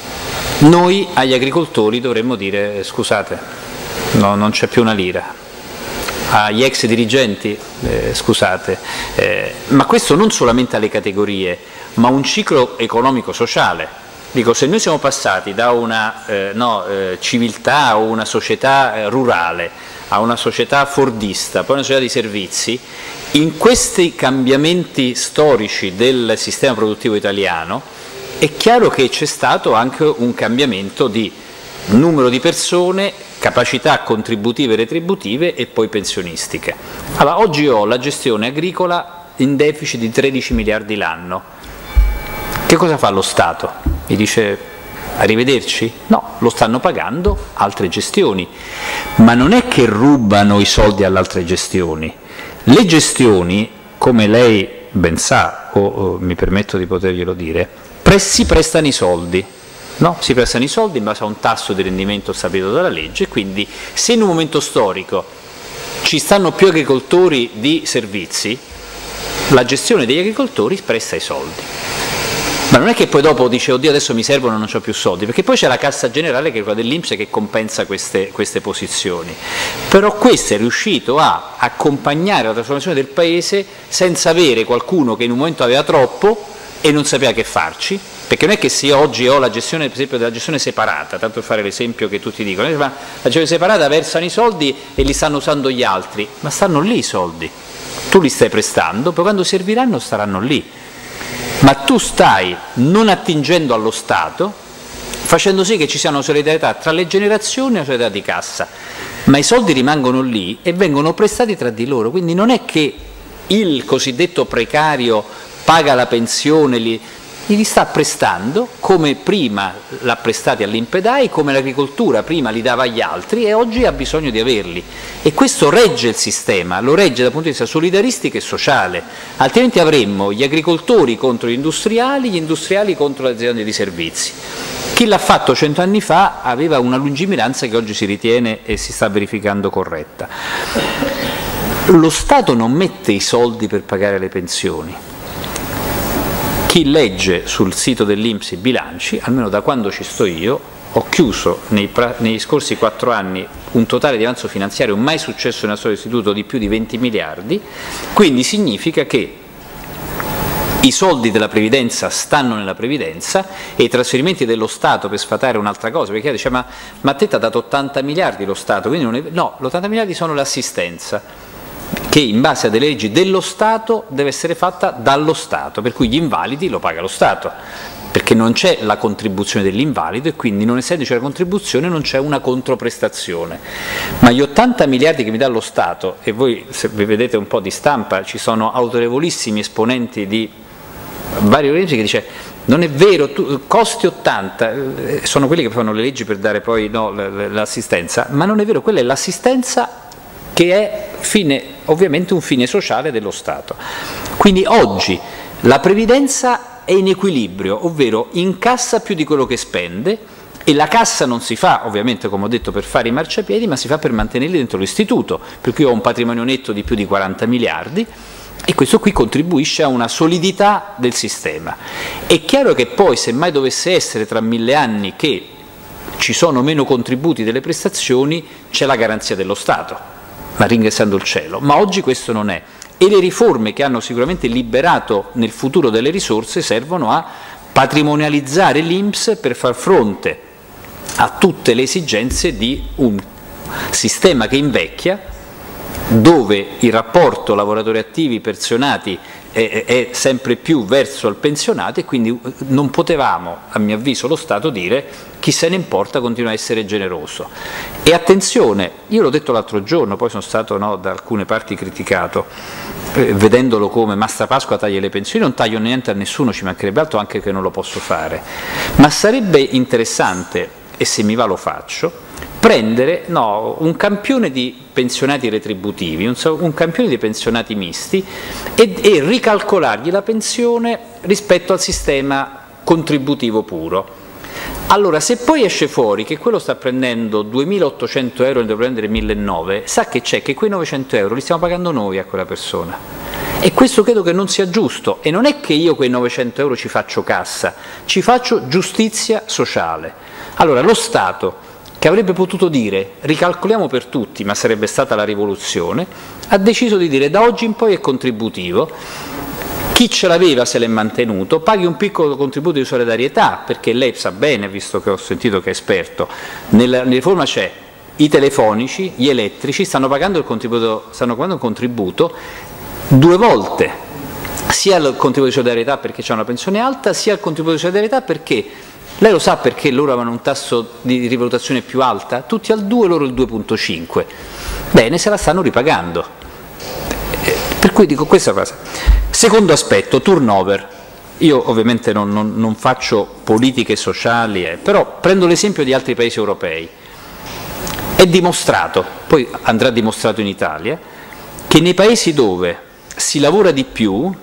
noi agli agricoltori dovremmo dire scusate, no, non c'è più una lira, agli ex dirigenti, eh, scusate, eh, ma questo non solamente alle categorie, ma un ciclo economico-sociale. Dico, se noi siamo passati da una eh, no, eh, civiltà o una società eh, rurale a una società fordista, poi una società di servizi, in questi cambiamenti storici del sistema produttivo italiano è chiaro che c'è stato anche un cambiamento di numero di persone, capacità contributive e retributive e poi pensionistiche. Allora, oggi ho la gestione agricola in deficit di tredici miliardi l'anno. Che cosa fa lo Stato? Mi dice arrivederci? No, lo stanno pagando altre gestioni, ma non è che rubano i soldi alle altre gestioni. Le gestioni, come lei ben sa, o, o mi permetto di poterglielo dire, pre si prestano i soldi, no? Si prestano i soldi in base a un tasso di rendimento stabilito dalla legge, quindi se in un momento storico ci stanno più agricoltori di servizi, la gestione degli agricoltori presta i soldi. Ma non è che poi dopo dice oddio adesso mi servono, non ho più soldi, perché poi c'è la cassa generale che è quella dell'I N P S che compensa queste, queste posizioni. Però questo è riuscito a accompagnare la trasformazione del paese senza avere qualcuno che in un momento aveva troppo e non sapeva che farci, perché non è che se io oggi ho la gestione, per esempio, della gestione separata, tanto per fare l'esempio che tutti dicono, ma la gestione separata versano i soldi e li stanno usando gli altri, ma stanno lì i soldi, tu li stai prestando, poi quando serviranno staranno lì. Ma tu stai non attingendo allo Stato, facendo sì che ci sia una solidarietà tra le generazioni e una solidarietà di cassa, ma i soldi rimangono lì e vengono prestati tra di loro, quindi non è che il cosiddetto precario paga la pensione, li, li sta prestando come prima l'ha prestati all'Impedai, come l'agricoltura prima li dava agli altri e oggi ha bisogno di averli, e questo regge il sistema, lo regge dal punto di vista solidaristico e sociale, altrimenti avremmo gli agricoltori contro gli industriali, gli industriali contro le aziende di servizi. Chi l'ha fatto cento anni fa aveva una lungimiranza che oggi si ritiene e si sta verificando corretta. Lo Stato non mette i soldi per pagare le pensioni. Chi legge sul sito dell'I N P S i bilanci, almeno da quando ci sto io, ho chiuso nei, negli scorsi quattro anni un totale di avanzo finanziario mai successo nella storia dell'istituto di più di venti miliardi, quindi significa che i soldi della previdenza stanno nella previdenza e i trasferimenti dello Stato, per sfatare un'altra cosa, perché dice ma, ma a te ti ha dato ottanta miliardi lo Stato, quindi non è, no, gli ottanta miliardi sono l'assistenza, che in base a delle leggi dello Stato deve essere fatta dallo Stato, per cui gli invalidi lo paga lo Stato, perché non c'è la contribuzione dell'invalido e quindi non essendoci la contribuzione non c'è una controprestazione. Ma gli ottanta miliardi che mi dà lo Stato, e voi se vi vedete un po' di stampa ci sono autorevolissimi esponenti di vari organismi che dice non è vero, tu, costi ottanta, sono quelli che fanno le leggi per dare poi no, l'assistenza, ma non è vero, quella è l'assistenza che è fine, ovviamente un fine sociale dello Stato. Quindi oggi la previdenza è in equilibrio, ovvero incassa più di quello che spende, e la cassa non si fa ovviamente, come ho detto, per fare i marciapiedi, ma si fa per mantenerli dentro l'istituto, per cui ho un patrimonio netto di più di quaranta miliardi e questo qui contribuisce a una solidità del sistema. È chiaro che poi se mai dovesse essere tra mille anni che ci sono meno contributi delle prestazioni, c'è la garanzia dello Stato, ma ringraziando il cielo, ma oggi questo non è, e le riforme che hanno sicuramente liberato nel futuro delle risorse servono a patrimonializzare l'I N P S per far fronte a tutte le esigenze di un sistema che invecchia, dove il rapporto lavoratori attivi pensionati è, è sempre più verso il pensionato, e quindi non potevamo, a mio avviso, lo Stato dire chi se ne importa, continua a essere generoso. E attenzione, io l'ho detto l'altro giorno, poi sono stato no, da alcune parti criticato, eh, vedendolo come Mastrapasqua taglia le pensioni, non taglio niente a nessuno, ci mancherebbe altro, anche che non lo posso fare, ma sarebbe interessante, e se mi va lo faccio, prendere no, un campione di pensionati retributivi, un, un campione di pensionati misti e, e ricalcolargli la pensione rispetto al sistema contributivo puro. Allora, se poi esce fuori che quello sta prendendo duemilaottocento euro e ne deve prendere millenovecento, sa che c'è che quei novecento euro li stiamo pagando noi a quella persona. E questo credo che non sia giusto, e non è che io quei novecento euro ci faccio cassa, ci faccio giustizia sociale. Allora, lo Stato, che avrebbe potuto dire ricalcoliamo per tutti, ma sarebbe stata la rivoluzione, ha deciso di dire da oggi in poi è contributivo, chi ce l'aveva se l'è mantenuto, paghi un piccolo contributo di solidarietà, perché lei sa bene, visto che ho sentito che è esperto, nella riforma c'è i telefonici, gli elettrici, stanno pagando il contributo, stanno pagando il contributo due volte, sia il contributo di solidarietà perché c'è una pensione alta, sia il contributo di solidarietà perché lei lo sa perché loro avevano un tasso di rivalutazione più alta? Tutti al due, loro il due virgola cinque. Bene, se la stanno ripagando. Per cui dico questa cosa. Secondo aspetto, turnover. Io ovviamente non, non, non faccio politiche sociali, eh, però prendo l'esempio di altri paesi europei. È dimostrato, poi andrà dimostrato in Italia, che nei paesi dove si lavora di più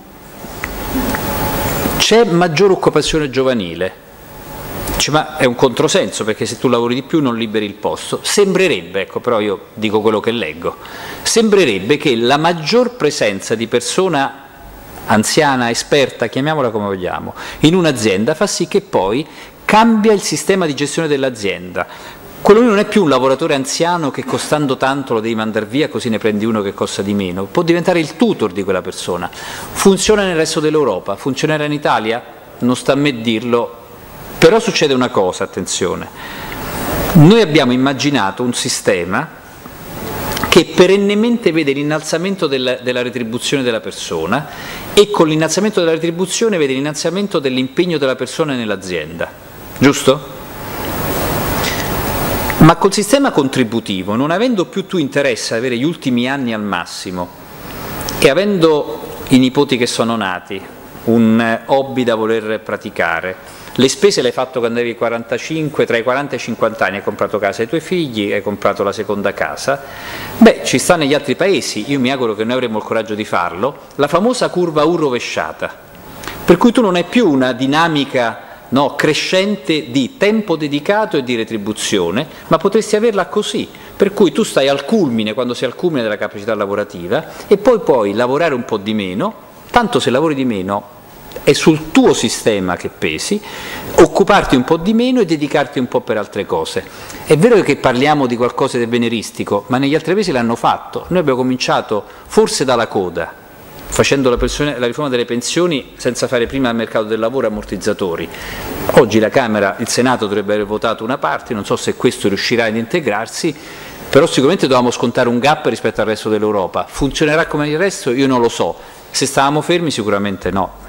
c'è maggiore occupazione giovanile. Ma è un controsenso, perché se tu lavori di più non liberi il posto. Sembrerebbe, ecco, però io dico quello che leggo, sembrerebbe che la maggior presenza di persona anziana, esperta, chiamiamola come vogliamo, in un'azienda fa sì che poi cambia il sistema di gestione dell'azienda. Quello non è più un lavoratore anziano che costando tanto lo devi mandare via così ne prendi uno che costa di meno, può diventare il tutor di quella persona. Funziona nel resto dell'Europa, funzionerà in Italia? Non sta a me dirlo. Però succede una cosa, attenzione, noi abbiamo immaginato un sistema che perennemente vede l'innalzamento della, della retribuzione della persona e con l'innalzamento della retribuzione vede l'innalzamento dell'impegno della persona nell'azienda, giusto? Ma col sistema contributivo, non avendo più tu interesse ad avere gli ultimi anni al massimo e avendo i nipoti che sono nati, un hobby da voler praticare, le spese le hai fatto quando avevi quarantacinque, tra i quaranta e i cinquanta anni, hai comprato casa ai tuoi figli, hai comprato la seconda casa, beh, ci sta negli altri paesi, io mi auguro che noi avremo il coraggio di farlo, la famosa curva U rovesciata, per cui tu non hai più una dinamica no, crescente di tempo dedicato e di retribuzione, ma potresti averla così, per cui tu stai al culmine, quando sei al culmine della capacità lavorativa, e poi puoi lavorare un po' di meno, tanto se lavori di meno è sul tuo sistema che pesi, occuparti un po' di meno e dedicarti un po' per altre cose. È vero che parliamo di qualcosa di veneristico, ma negli altri paesi l'hanno fatto. Noi abbiamo cominciato forse dalla coda, facendo la, la riforma delle pensioni senza fare prima il mercato del lavoro e ammortizzatori. Oggi la Camera, il Senato dovrebbe aver votato una parte, non so se questo riuscirà ad integrarsi, però sicuramente dovevamo scontare un gap rispetto al resto dell'Europa. Funzionerà come il resto? Io non lo so. Se stavamo fermi sicuramente no.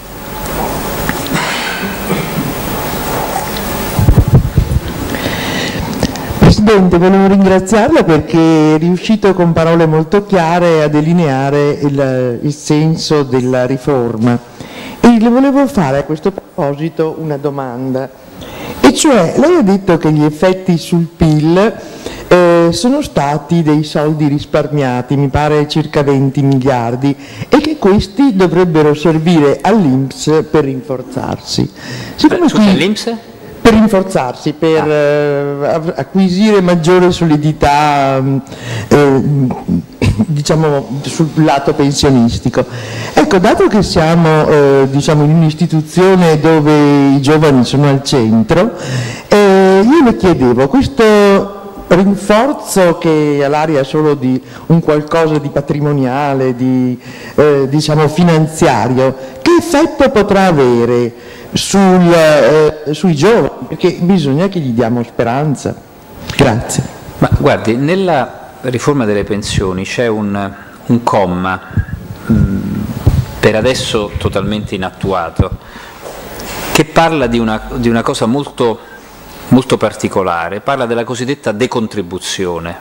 Presidente, volevo ringraziarla perché è riuscito con parole molto chiare a delineare il, il senso della riforma. E le volevo fare a questo proposito una domanda, e cioè lei ha detto che gli effetti sul P I L eh, sono stati dei soldi risparmiati, mi pare circa venti miliardi, e che questi dovrebbero servire all'I N P S per rinforzarsi. Siccome Scusa, qui, l'I N P S? Per rinforzarsi, per ah. eh, acquisire maggiore solidità eh, diciamo, sul lato pensionistico. Ecco, dato che siamo eh, diciamo, in un'istituzione dove i giovani sono al centro, eh, io le chiedevo, questo rinforzo che è all'aria solo di un qualcosa di patrimoniale, di eh, diciamo finanziario, che effetto potrà avere sul, eh, sui giovani? Perché bisogna che gli diamo speranza. Grazie. Ma guardi, nella riforma delle pensioni c'è un, un comma mh, per adesso totalmente inattuato che parla di una, di una cosa molto molto particolare, parla della cosiddetta decontribuzione.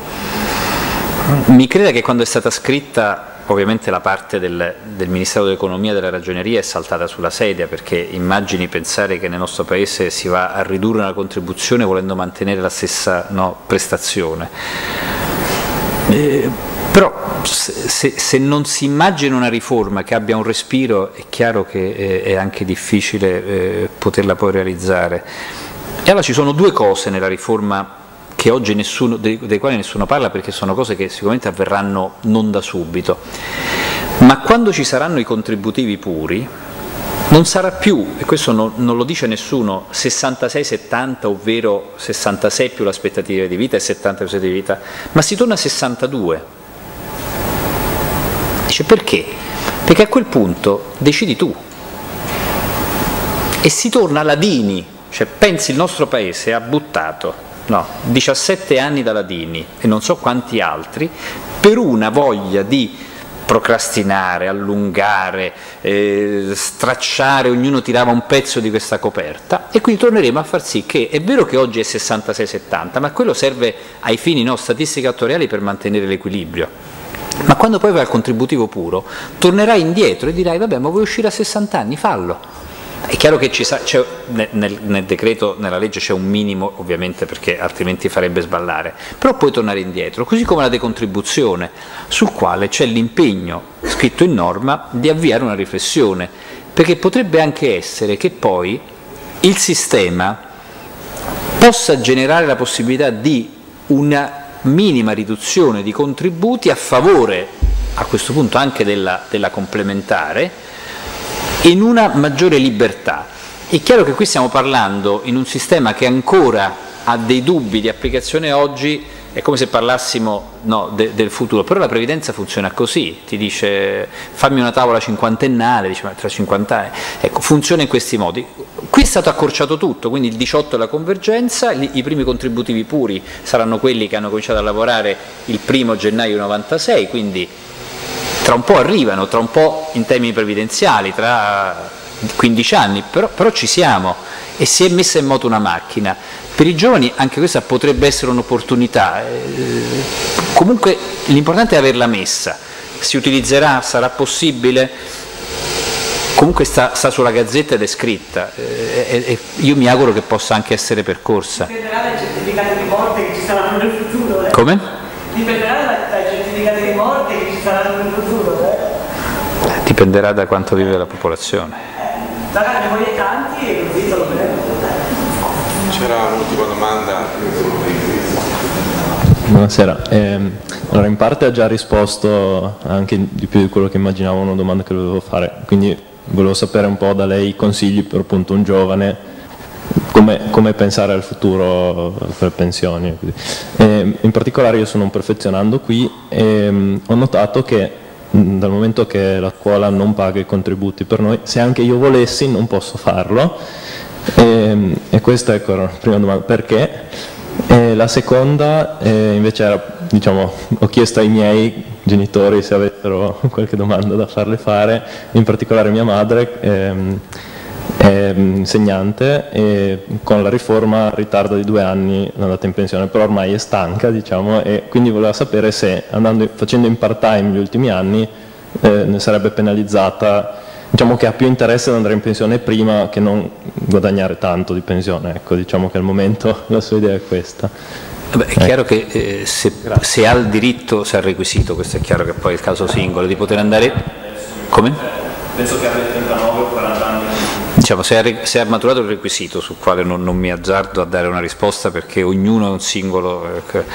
Mi creda che quando è stata scritta, ovviamente la parte del, del Ministero dell'Economia e della Ragioneria è saltata sulla sedia, perché immagini pensare che nel nostro Paese si va a ridurre una contribuzione volendo mantenere la stessa no, prestazione. Eh, però se, se non si immagina una riforma che abbia un respiro, è chiaro che è, è anche difficile eh, poterla poi realizzare. E allora ci sono due cose nella riforma che oggi nessuno, dei, dei quali nessuno parla, perché sono cose che sicuramente avverranno non da subito, ma quando ci saranno i contributivi puri non sarà più, e questo no, non lo dice nessuno, sessantasei settanta, ovvero sessantasei più l'aspettativa di vita e settanta più l'aspettativa di vita, ma si torna a sessantadue. Dice perché? Perché a quel punto decidi tu e si torna alla Dini. Cioè, pensi il nostro Paese ha buttato no, diciassette anni da Dini e non so quanti altri per una voglia di procrastinare, allungare, eh, stracciare, ognuno tirava un pezzo di questa coperta, e quindi torneremo a far sì che, è vero che oggi è sessantasei settanta, ma quello serve ai fini no, statistiche attuariali per mantenere l'equilibrio. Ma quando poi vai al contributivo puro, tornerai indietro e dirai vabbè, ma vuoi uscire a sessanta anni, fallo. È chiaro che ci sa, nel, nel decreto, nella legge c'è un minimo, ovviamente, perché altrimenti farebbe sballare, però puoi tornare indietro, così come la decontribuzione, sul quale c'è l'impegno scritto in norma di avviare una riflessione, perché potrebbe anche essere che poi il sistema possa generare la possibilità di una minima riduzione di contributi a favore, a questo punto anche della, della complementare, in una maggiore libertà. È chiaro che qui stiamo parlando in un sistema che ancora ha dei dubbi di applicazione oggi, è come se parlassimo no, de, del futuro, però la previdenza funziona così, ti dice fammi una tavola cinquantennale, dice ma tra cinquanta anni, ecco, funziona in questi modi. Qui è stato accorciato tutto, quindi il diciotto è la convergenza, i, i primi contributivi puri saranno quelli che hanno cominciato a lavorare il primo gennaio novantasei, quindi tra un po' arrivano, tra un po' in termini previdenziali, tra quindici anni, però, però ci siamo. e si è messa in moto una macchina. Per i giovani anche questa potrebbe essere un'opportunità, eh, comunque l'importante è averla messa, si utilizzerà, sarà possibile, comunque sta, sta sulla Gazzetta ed è scritta, eh, e, e io mi auguro che possa anche essere percorsa. Dipenderà dai certificati di morte che ci saranno nel futuro. Eh. Come? Dipenderà dai, dai certificati di morte che ci saranno nel futuro. Eh. Dipenderà da quanto vive la popolazione. Eh, Magari ne voglio tanti e così te lo prendo. C'era un'ultima domanda. Buonasera, eh, allora in parte ha già risposto anche di più di quello che immaginavo una domanda che dovevo fare, quindi volevo sapere un po' da lei i consigli per appunto un giovane, come, come pensare al futuro per pensioni. Eh, in particolare io sono un perfezionando qui e um, ho notato che mh, dal momento che la scuola non paga i contributi per noi, se anche io volessi non posso farlo, e, e questa ecco, era la prima domanda, perché? E la seconda eh, invece era, diciamo, ho chiesto ai miei genitori se avessero qualche domanda da farle fare, in particolare mia madre ehm, è insegnante e con la riforma ritarda di due anni l'andata in pensione, però ormai è stanca, diciamo, e quindi voleva sapere se andando, facendo in part time gli ultimi anni eh, ne sarebbe penalizzata, diciamo che ha più interesse ad andare in pensione prima che non guadagnare tanto di pensione, ecco, diciamo che al momento la sua idea è questa. Vabbè, è chiaro che eh, se, se ha il diritto, se ha il requisito, questo è chiaro che poi è il caso singolo, di poter andare... Come? Penso che abbia trentanove o quaranta anni. Diciamo, se ha, se ha maturato il requisito, sul quale non, non mi azzardo a dare una risposta perché ognuno è un singolo...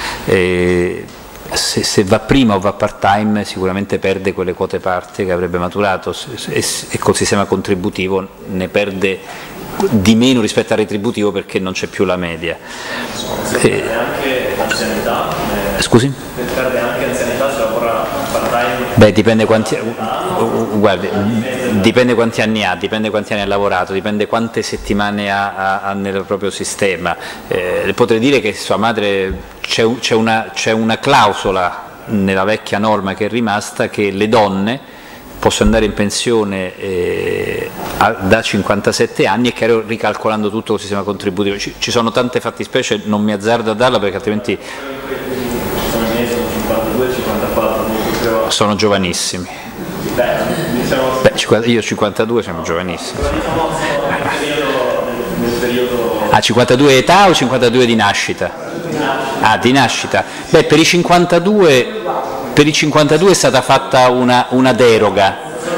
Eh, Se, se va prima o va part time sicuramente perde quelle quote parte che avrebbe maturato e, e col sistema contributivo ne perde di meno rispetto al retributivo perché non c'è più la media. Se perde eh, anche anzianità? Eh, scusi? Perde anche anzianità se lavora part time? Beh, dipende quanti, uh, uh, guardi, dipende quanti anni ha, dipende quanti anni ha lavorato, dipende quante settimane ha, ha, ha nel proprio sistema. Eh, potrei dire che sua madre c'è una, c'è una clausola nella vecchia norma che è rimasta che le donne possono andare in pensione eh, a, da cinquantasette anni e che ricalcolando tutto il sistema contributivo. Ci, ci sono tante fattispecie, non mi azzardo a darla perché altrimenti cinquantadue cinquantaquattro sono giovanissimi. Beh, io cinquantadue sono giovanissimi. Ah, cinquantadue età o cinquantadue di nascita? Ah, di nascita. Beh, per i cinquantadue, per i cinquantadue è stata fatta una, una deroga.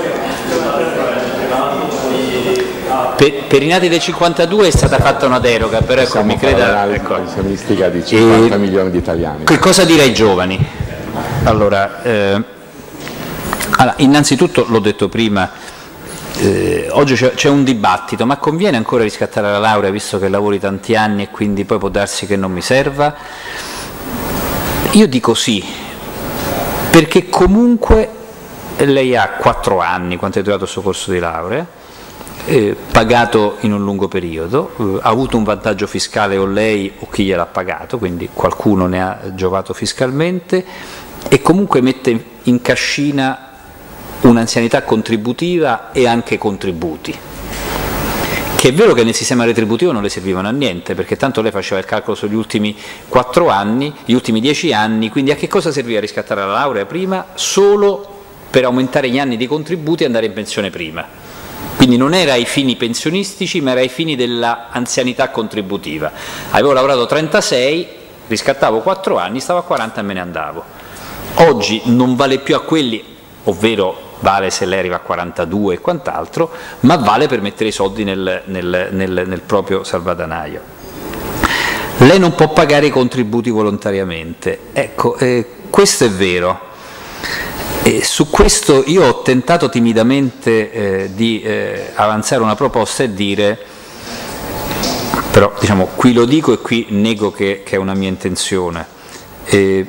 Per, per i nati del cinquantadue è stata fatta una deroga, però ecco, mi creda, ecco, pensionistica di cinquanta milioni di italiani. Che cosa dire ai giovani? Allora, eh, allora innanzitutto l'ho detto prima, Eh, oggi c'è un dibattito, ma conviene ancora riscattare la laurea visto che lavori tanti anni e quindi poi può darsi che non mi serva? Io dico sì, perché comunque lei ha quattro anni, quanto è durato il suo corso di laurea, eh, pagato in un lungo periodo, eh, ha avuto un vantaggio fiscale o lei o chi gliel'ha pagato, quindi qualcuno ne ha giovato fiscalmente e comunque mette in cascina un'anzianità contributiva e anche contributi, che è vero che nel sistema retributivo non le servivano a niente, perché tanto lei faceva il calcolo sugli ultimi quattro anni, gli ultimi dieci anni, quindi a che cosa serviva riscattare la laurea prima? Solo per aumentare gli anni di contributi e andare in pensione prima. Quindi non era ai fini pensionistici, ma era ai fini dell'anzianità contributiva. Avevo lavorato trentasei, riscattavo quattro anni, stavo a quaranta e me ne andavo. Oggi non vale più a quelli, ovvero vale se lei arriva a quarantadue e quant'altro, ma vale per mettere i soldi nel, nel, nel, nel proprio salvadanaio. Lei non può pagare i contributi volontariamente, ecco, eh, questo è vero. E su questo io ho tentato timidamente eh, di eh, avanzare una proposta e dire, però diciamo qui lo dico e qui nego che, che è una mia intenzione, eh,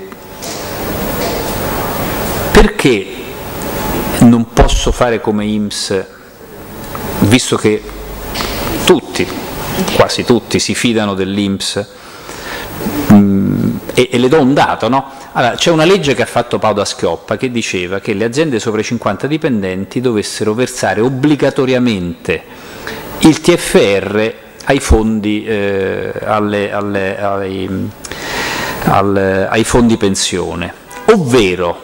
perché non posso fare come I N P S, visto che tutti, quasi tutti, si fidano dell'I N P S, mh, e, e le do un dato, no? Allora, c'è una legge che ha fatto Padoa-Schioppa che diceva che le aziende sopra i cinquanta dipendenti dovessero versare obbligatoriamente il T F R ai fondi, eh, alle, alle, ai, al, ai fondi pensione, ovvero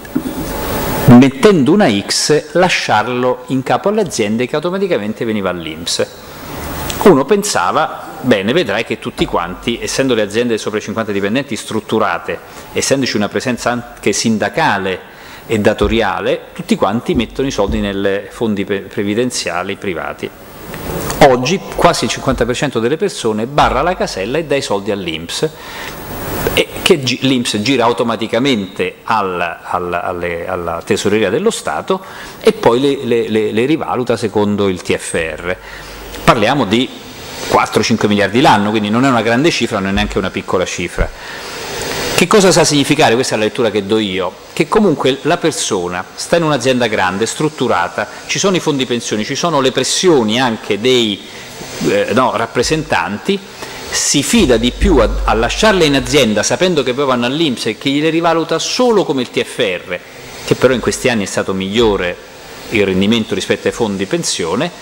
mettendo una X lasciarlo in capo alle aziende che automaticamente veniva all'I N P S. Uno pensava, bene, vedrai che tutti quanti, essendo le aziende sopra i cinquanta dipendenti strutturate, essendoci una presenza anche sindacale e datoriale, tutti quanti mettono i soldi nei fondi previdenziali privati. Oggi quasi il cinquanta per cento delle persone barra la casella e dà i soldi all'I N P S, e che l'I N P S gira automaticamente al, al, alle, alla tesoreria dello Stato e poi le, le, le, le rivaluta secondo il T F R. Parliamo di quattro cinque miliardi l'anno, quindi non è una grande cifra, non è neanche una piccola cifra. Che cosa sa significare? Questa è la lettura che do io, che comunque la persona sta in un'azienda grande, strutturata, ci sono i fondi pensioni, ci sono le pressioni anche dei eh, no, rappresentanti, si fida di più a, a lasciarle in azienda sapendo che poi vanno all'I N P S e che gliele rivaluta solo come il T F R, che però in questi anni è stato migliore il rendimento rispetto ai fondi pensione.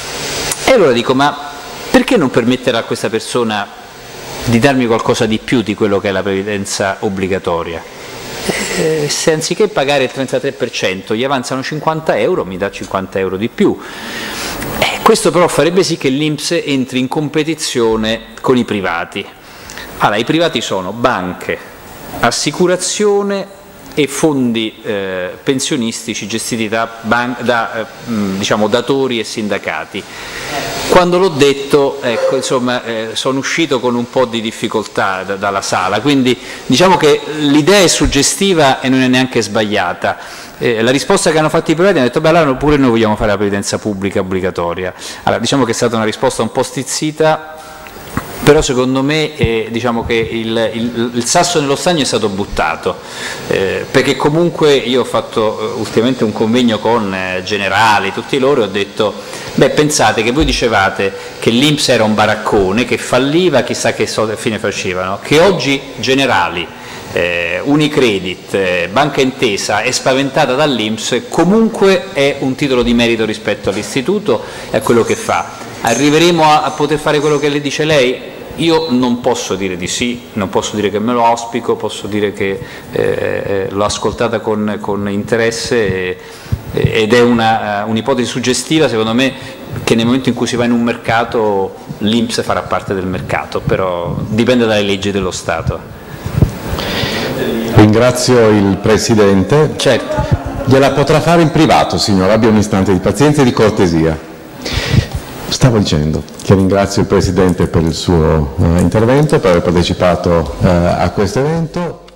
E allora dico, ma perché non permettere a questa persona di darmi qualcosa di più di quello che è la previdenza obbligatoria? Eh, se anziché pagare il trentatré per cento gli avanzano cinquanta euro, mi dà cinquanta euro di più. Eh, questo però farebbe sì che l'I N P S entri in competizione con i privati. Allora, i privati sono banche, assicurazione e fondi eh, pensionistici gestiti da, da eh, diciamo, datori e sindacati. Quando l'ho detto, ecco, insomma, eh, sono uscito con un po' di difficoltà da, dalla sala, quindi diciamo che l'idea è suggestiva e non è neanche sbagliata. Eh, la risposta che hanno fatto i privati hanno detto, beh, allora pure noi vogliamo fare la previdenza pubblica obbligatoria. Allora, diciamo che è stata una risposta un po' stizzita, però secondo me eh, diciamo che il, il, il sasso nello stagno è stato buttato, eh, perché comunque io ho fatto eh, ultimamente un convegno con eh, generali, tutti loro, e ho detto, beh, pensate che voi dicevate che l'I N P S era un baraccone, che falliva, chissà che fine facevano, che oggi generali, eh, Unicredit, eh, Banca Intesa è spaventata dall'I N P S, comunque è un titolo di merito rispetto all'istituto e a quello che fa. Arriveremo a, a poter fare quello che le dice lei? Io non posso dire di sì, non posso dire che me lo auspico, posso dire che eh, l'ho ascoltata con, con interesse e, ed è un'ipotesi un suggestiva, secondo me, che nel momento in cui si va in un mercato l'I N P S farà parte del mercato, però dipende dalle leggi dello Stato. Ringrazio il Presidente. Certo. Gliela potrà fare in privato, signora, abbia un istante di pazienza e di cortesia. Stavo dicendo che ringrazio il Presidente per il suo uh, intervento, per aver partecipato uh, a questo evento.